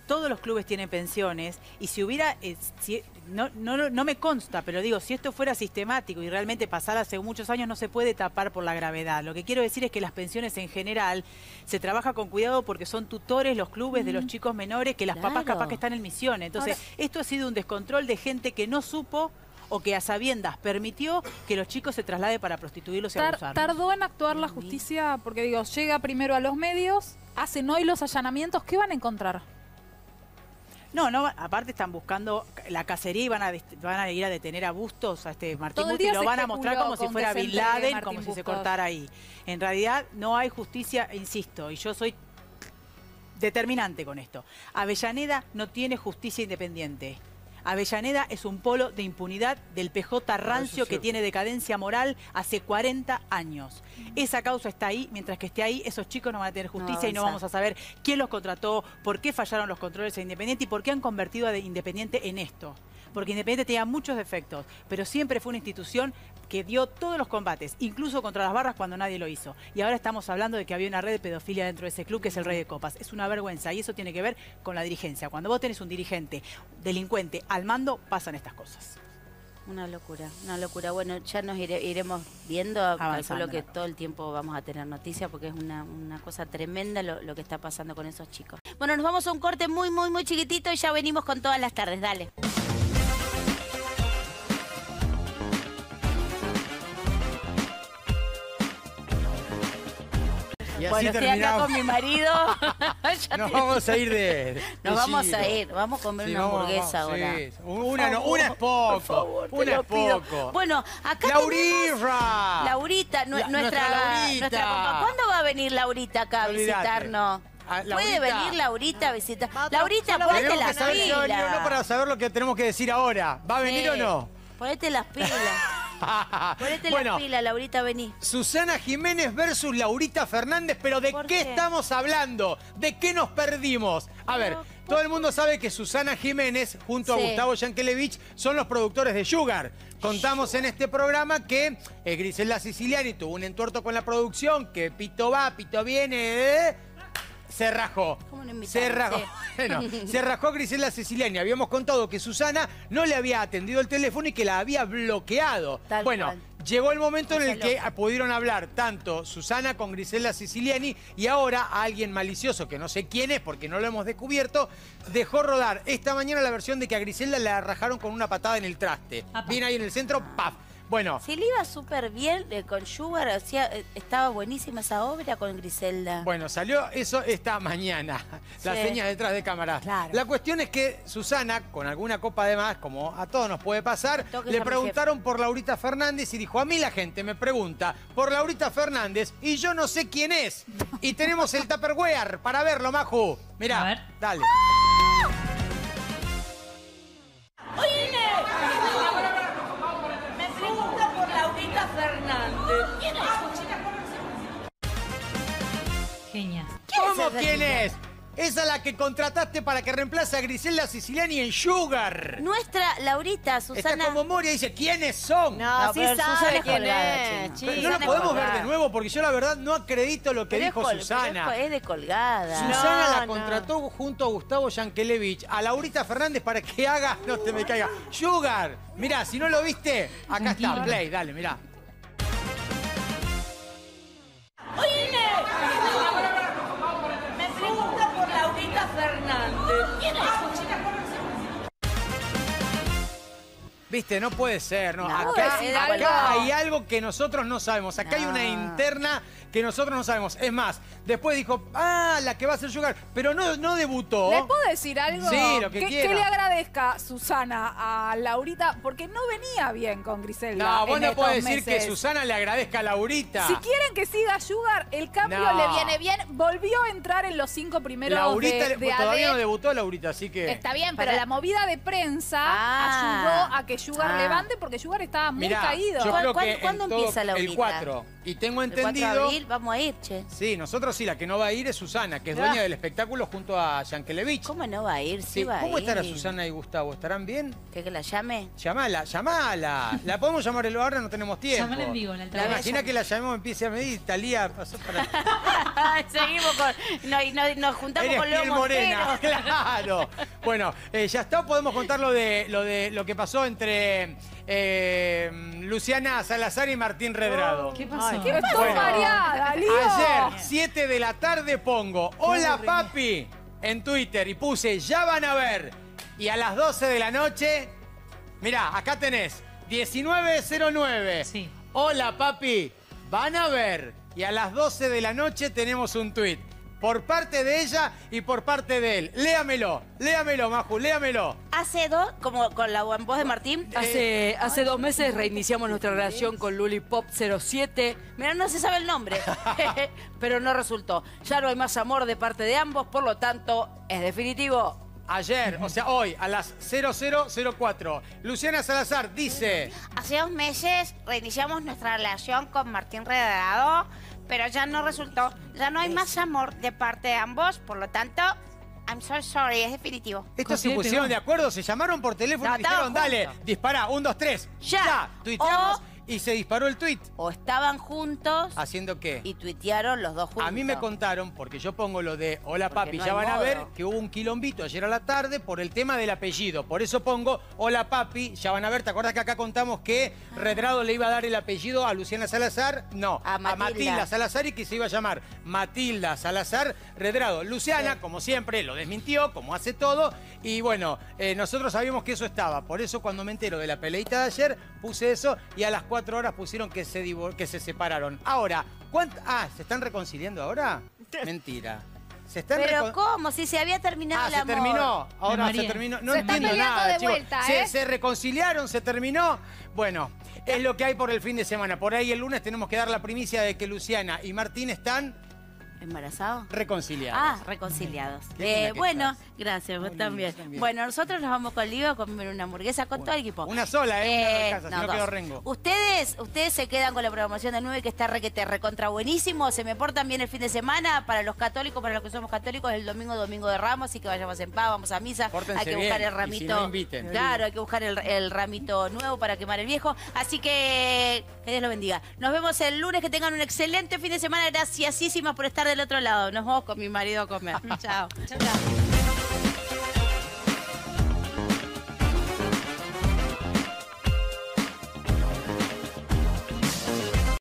todos los clubes tienen pensiones y si hubiera, no me consta, pero digo, si esto fuera sistemático y realmente pasara hace muchos años, no se puede tapar por la gravedad. Lo que quiero decir es que las pensiones en general se trabaja con cuidado porque son tutores los clubes de los chicos menores que las papás capaz que están en misiones. Entonces, esto ha sido un descontrol de gente que no supo o que a sabiendas permitió que los chicos se trasladen para prostituirlos y abusarlos. Tardó en actuar la justicia porque, digo, llega primero a los medios, hacen hoy los allanamientos, ¿qué van a encontrar? No, aparte están buscando la cacería y van a ir a detener a Bustos, a este Martín Bustos, y lo van a mostrar como si fuera Bin Laden, como si se cortara ahí. En realidad no hay justicia, insisto, y yo soy determinante con esto. Avellaneda no tiene justicia independiente. Avellaneda es un polo de impunidad del PJ rancio que tiene decadencia moral hace 40 años. Esa causa está ahí, mientras que esté ahí, esos chicos no van a tener justicia y no vamos a saber quién los contrató, por qué fallaron los controles a Independiente y por qué han convertido a Independiente en esto. Porque Independiente tenía muchos defectos, pero siempre fue una institución que dio todos los combates, incluso contra las barras cuando nadie lo hizo. Y ahora estamos hablando de que había una red de pedofilia dentro de ese club que es el Rey de Copas. Es una vergüenza y eso tiene que ver con la dirigencia. Cuando vos tenés un dirigente delincuente al mando, pasan estas cosas. Una locura, una locura. Bueno, ya nos iremos viendo, calculo que todo el tiempo vamos a tener noticias porque es una cosa tremenda lo que está pasando con esos chicos. Bueno, nos vamos a un corte muy chiquitito y ya venimos con todas las tardes. Dale. Y así bueno, estoy acá con mi marido. Nos vamos a ir de Nos vamos a ir, vamos a comer una hamburguesa ahora. Sí. Una es poco. Por favor, una es pido. poco. Bueno, acá Laurita. Laurita, nuestra compa. ¿Cuándo va a venir Laurita acá a visitarnos? ¿Puede venir Laurita a visitar? Laurita, ponete las pilas. No para saber lo que tenemos que decir ahora. ¿Va a venir o no? Ponete las pilas. Ponete las pilas, Laurita, vení. Susana Jiménez versus Laurita Fernández, pero ¿de qué estamos hablando? ¿De qué nos perdimos? A ver, todo el mundo sabe que Susana Jiménez junto a Gustavo Yankelevich son los productores de Sugar. Contamos en este programa que Griselda Siciliani tuvo un entuerto con la producción, que pito va, pito viene, se rajó. Se rajó. Bueno, se rajó Griselda Siciliani. Habíamos contado que Susana no le había atendido el teléfono y que la había bloqueado. Llegó el momento en el que pudieron hablar tanto Susana con Griselda Siciliani y ahora alguien malicioso, que no sé quién es porque no lo hemos descubierto, dejó rodar esta mañana la versión de que a Griselda la rajaron con una patada en el traste. Bien ahí en el centro, ¡paf! Bueno. Si le iba súper bien con Sugar, estaba buenísima esa obra con Griselda. Bueno, salió eso esta mañana. Las señas detrás de cámara. Claro. La cuestión es que Susana, con alguna copa de más, como a todos nos puede pasar, le preguntaron por Laurita Fernández y dijo, a mí la gente me pregunta por Laurita Fernández y yo no sé quién es. Y tenemos el Tupperware para verlo, Maju. Mirá, dale. Fernández. ¿Quién es? Genia. ¿Cómo quién es? Esa es la que contrataste para que reemplace a Griselda Siciliani en Sugar. Nuestra Laurita, Susana. Está como Moria, dice, ¿quiénes son? No, sí sabe quién es. No lo podemos ver de nuevo porque yo la verdad no acredito lo que dijo Susana. Es de colgada. Susana la contrató junto a Gustavo Yankelevich, a Laurita Fernández para que haga, no te me caiga, Sugar. Mirá, si no lo viste, acá está, play, dale, mirá. Me pregunta por Laurita Fernández. ¿Quién es? Viste, no puede ser, ¿no? Acá hay algo que nosotros no sabemos. Acá hay una interna que nosotros no sabemos. Es más, después dijo, la que va a ser Sugar, pero no debutó. ¿Le puedo decir algo? Sí, lo que quiera. Que le agradezca Susana a Laurita, porque no venía bien con Griselda. No, vos no podés decir que Susana le agradezca a Laurita. Si quieren que siga Sugar, el cambio le viene bien. Volvió a entrar en los 5 primeros Laurita, de todavía no debutó Laurita, así que... Está bien, pero la movida de prensa ayudó a que Sugar levante, porque Sugar estaba muy caído. Yo creo que ¿Cuándo empieza Laurita? El 4. Y tengo El 4 de entendido... abril vamos a ir, che. Sí, nosotros sí, la que no va a ir es Susana, que es dueña del espectáculo junto a Yankelevich. ¿Cómo no va a ir? Sí, va a ir. ¿Cómo estará Susana y Gustavo? ¿Estarán bien? ¿Qué que la llame? Llamala. La podemos llamar ahora, no tenemos tiempo. Llámala en vivo, en el ¿Te trabajo. imaginas que la llamemos, empiece a medir? Talía pasó para... Seguimos con... nos juntamos Eres con Leo piel morena, Montero. claro. Bueno, ya está, podemos contar lo que pasó entre Luciana Salazar y Martín Redrado. ¿Qué pasó? ¿Qué pasó, mareada, Lío? Ayer, 7 de la tarde, pongo hola papi en Twitter y puse ya van a ver. Y a las 12 de la noche, mirá, acá tenés 19:09. Sí. Hola papi, van a ver. Y a las 12 de la noche tenemos un tuit. Por parte de ella y por parte de él. Léamelo, Maju, léamelo. Hace dos, como con la voz de Martín. Hace 2 meses reiniciamos nuestra relación con Lollipop 07. Mira, no se sabe el nombre, pero no resultó. Ya no hay más amor de parte de ambos, por lo tanto, es definitivo. Ayer, o sea, hoy, a las 00:04, Luciana Salazar dice... Hace 2 meses reiniciamos nuestra relación con Martín Redrado, pero ya no resultó. Ya no hay más amor de parte de ambos, por lo tanto, I'm so sorry, es definitivo. Estos se pusieron de acuerdo, se llamaron por teléfono y dijeron, dale, dispará, 1, 2, 3, ya. Tuiteamos y se disparó el tuit. O estaban juntos. ¿Haciendo qué? Y tuitearon los dos juntos. A mí me contaron, porque yo pongo lo de hola Porque papi, no ya hay van a modo. ver, que hubo un quilombito ayer a la tarde por el tema del apellido. Por eso pongo hola papi, ya van a ver. ¿Te acordás que acá contamos que Redrado le iba a dar el apellido a Luciana Salazar? No, a Matilda Salazar, y que se iba a llamar Matilda Salazar Redrado. Luciana, como siempre, lo desmintió, como hace todo. Y bueno, nosotros sabíamos que eso estaba. Por eso cuando me entero de la peleita de ayer, puse eso y a las 4 horas pusieron que se separaron. Ahora, ¿se están reconciliando ahora? Mentira. Pero ¿cómo? Si se había terminado el amor. Se terminó. Ahora se terminó. No entiendo nada, chicos. Se reconciliaron, se terminó. Bueno, es lo que hay por el fin de semana. Por ahí el lunes tenemos que dar la primicia de que Luciana y Martín están... ¿Embarazados? Reconciliados. Ah, reconciliados. Bueno, gracias, vos también. Bueno, nosotros nos vamos con Lío a comer una hamburguesa con todo el equipo. Una sola, una casa, si no quedó dos. rengo. Ustedes se quedan con la programación del 9, que está recontra buenísimo. Se me portan bien el fin de semana. Para los católicos, para los que somos católicos, el domingo de Ramos, así que vayamos en paz, vamos a misa. Pórtense hay que buscar bien, el ramito. y si no, inviten. Claro, hay que buscar el ramito nuevo para quemar el viejo. Así que Dios lo bendiga. Nos vemos el lunes, que tengan un excelente fin de semana. Graciasísimas por estar del otro lado. Nos vamos con mi marido a comer. Chao. Chao.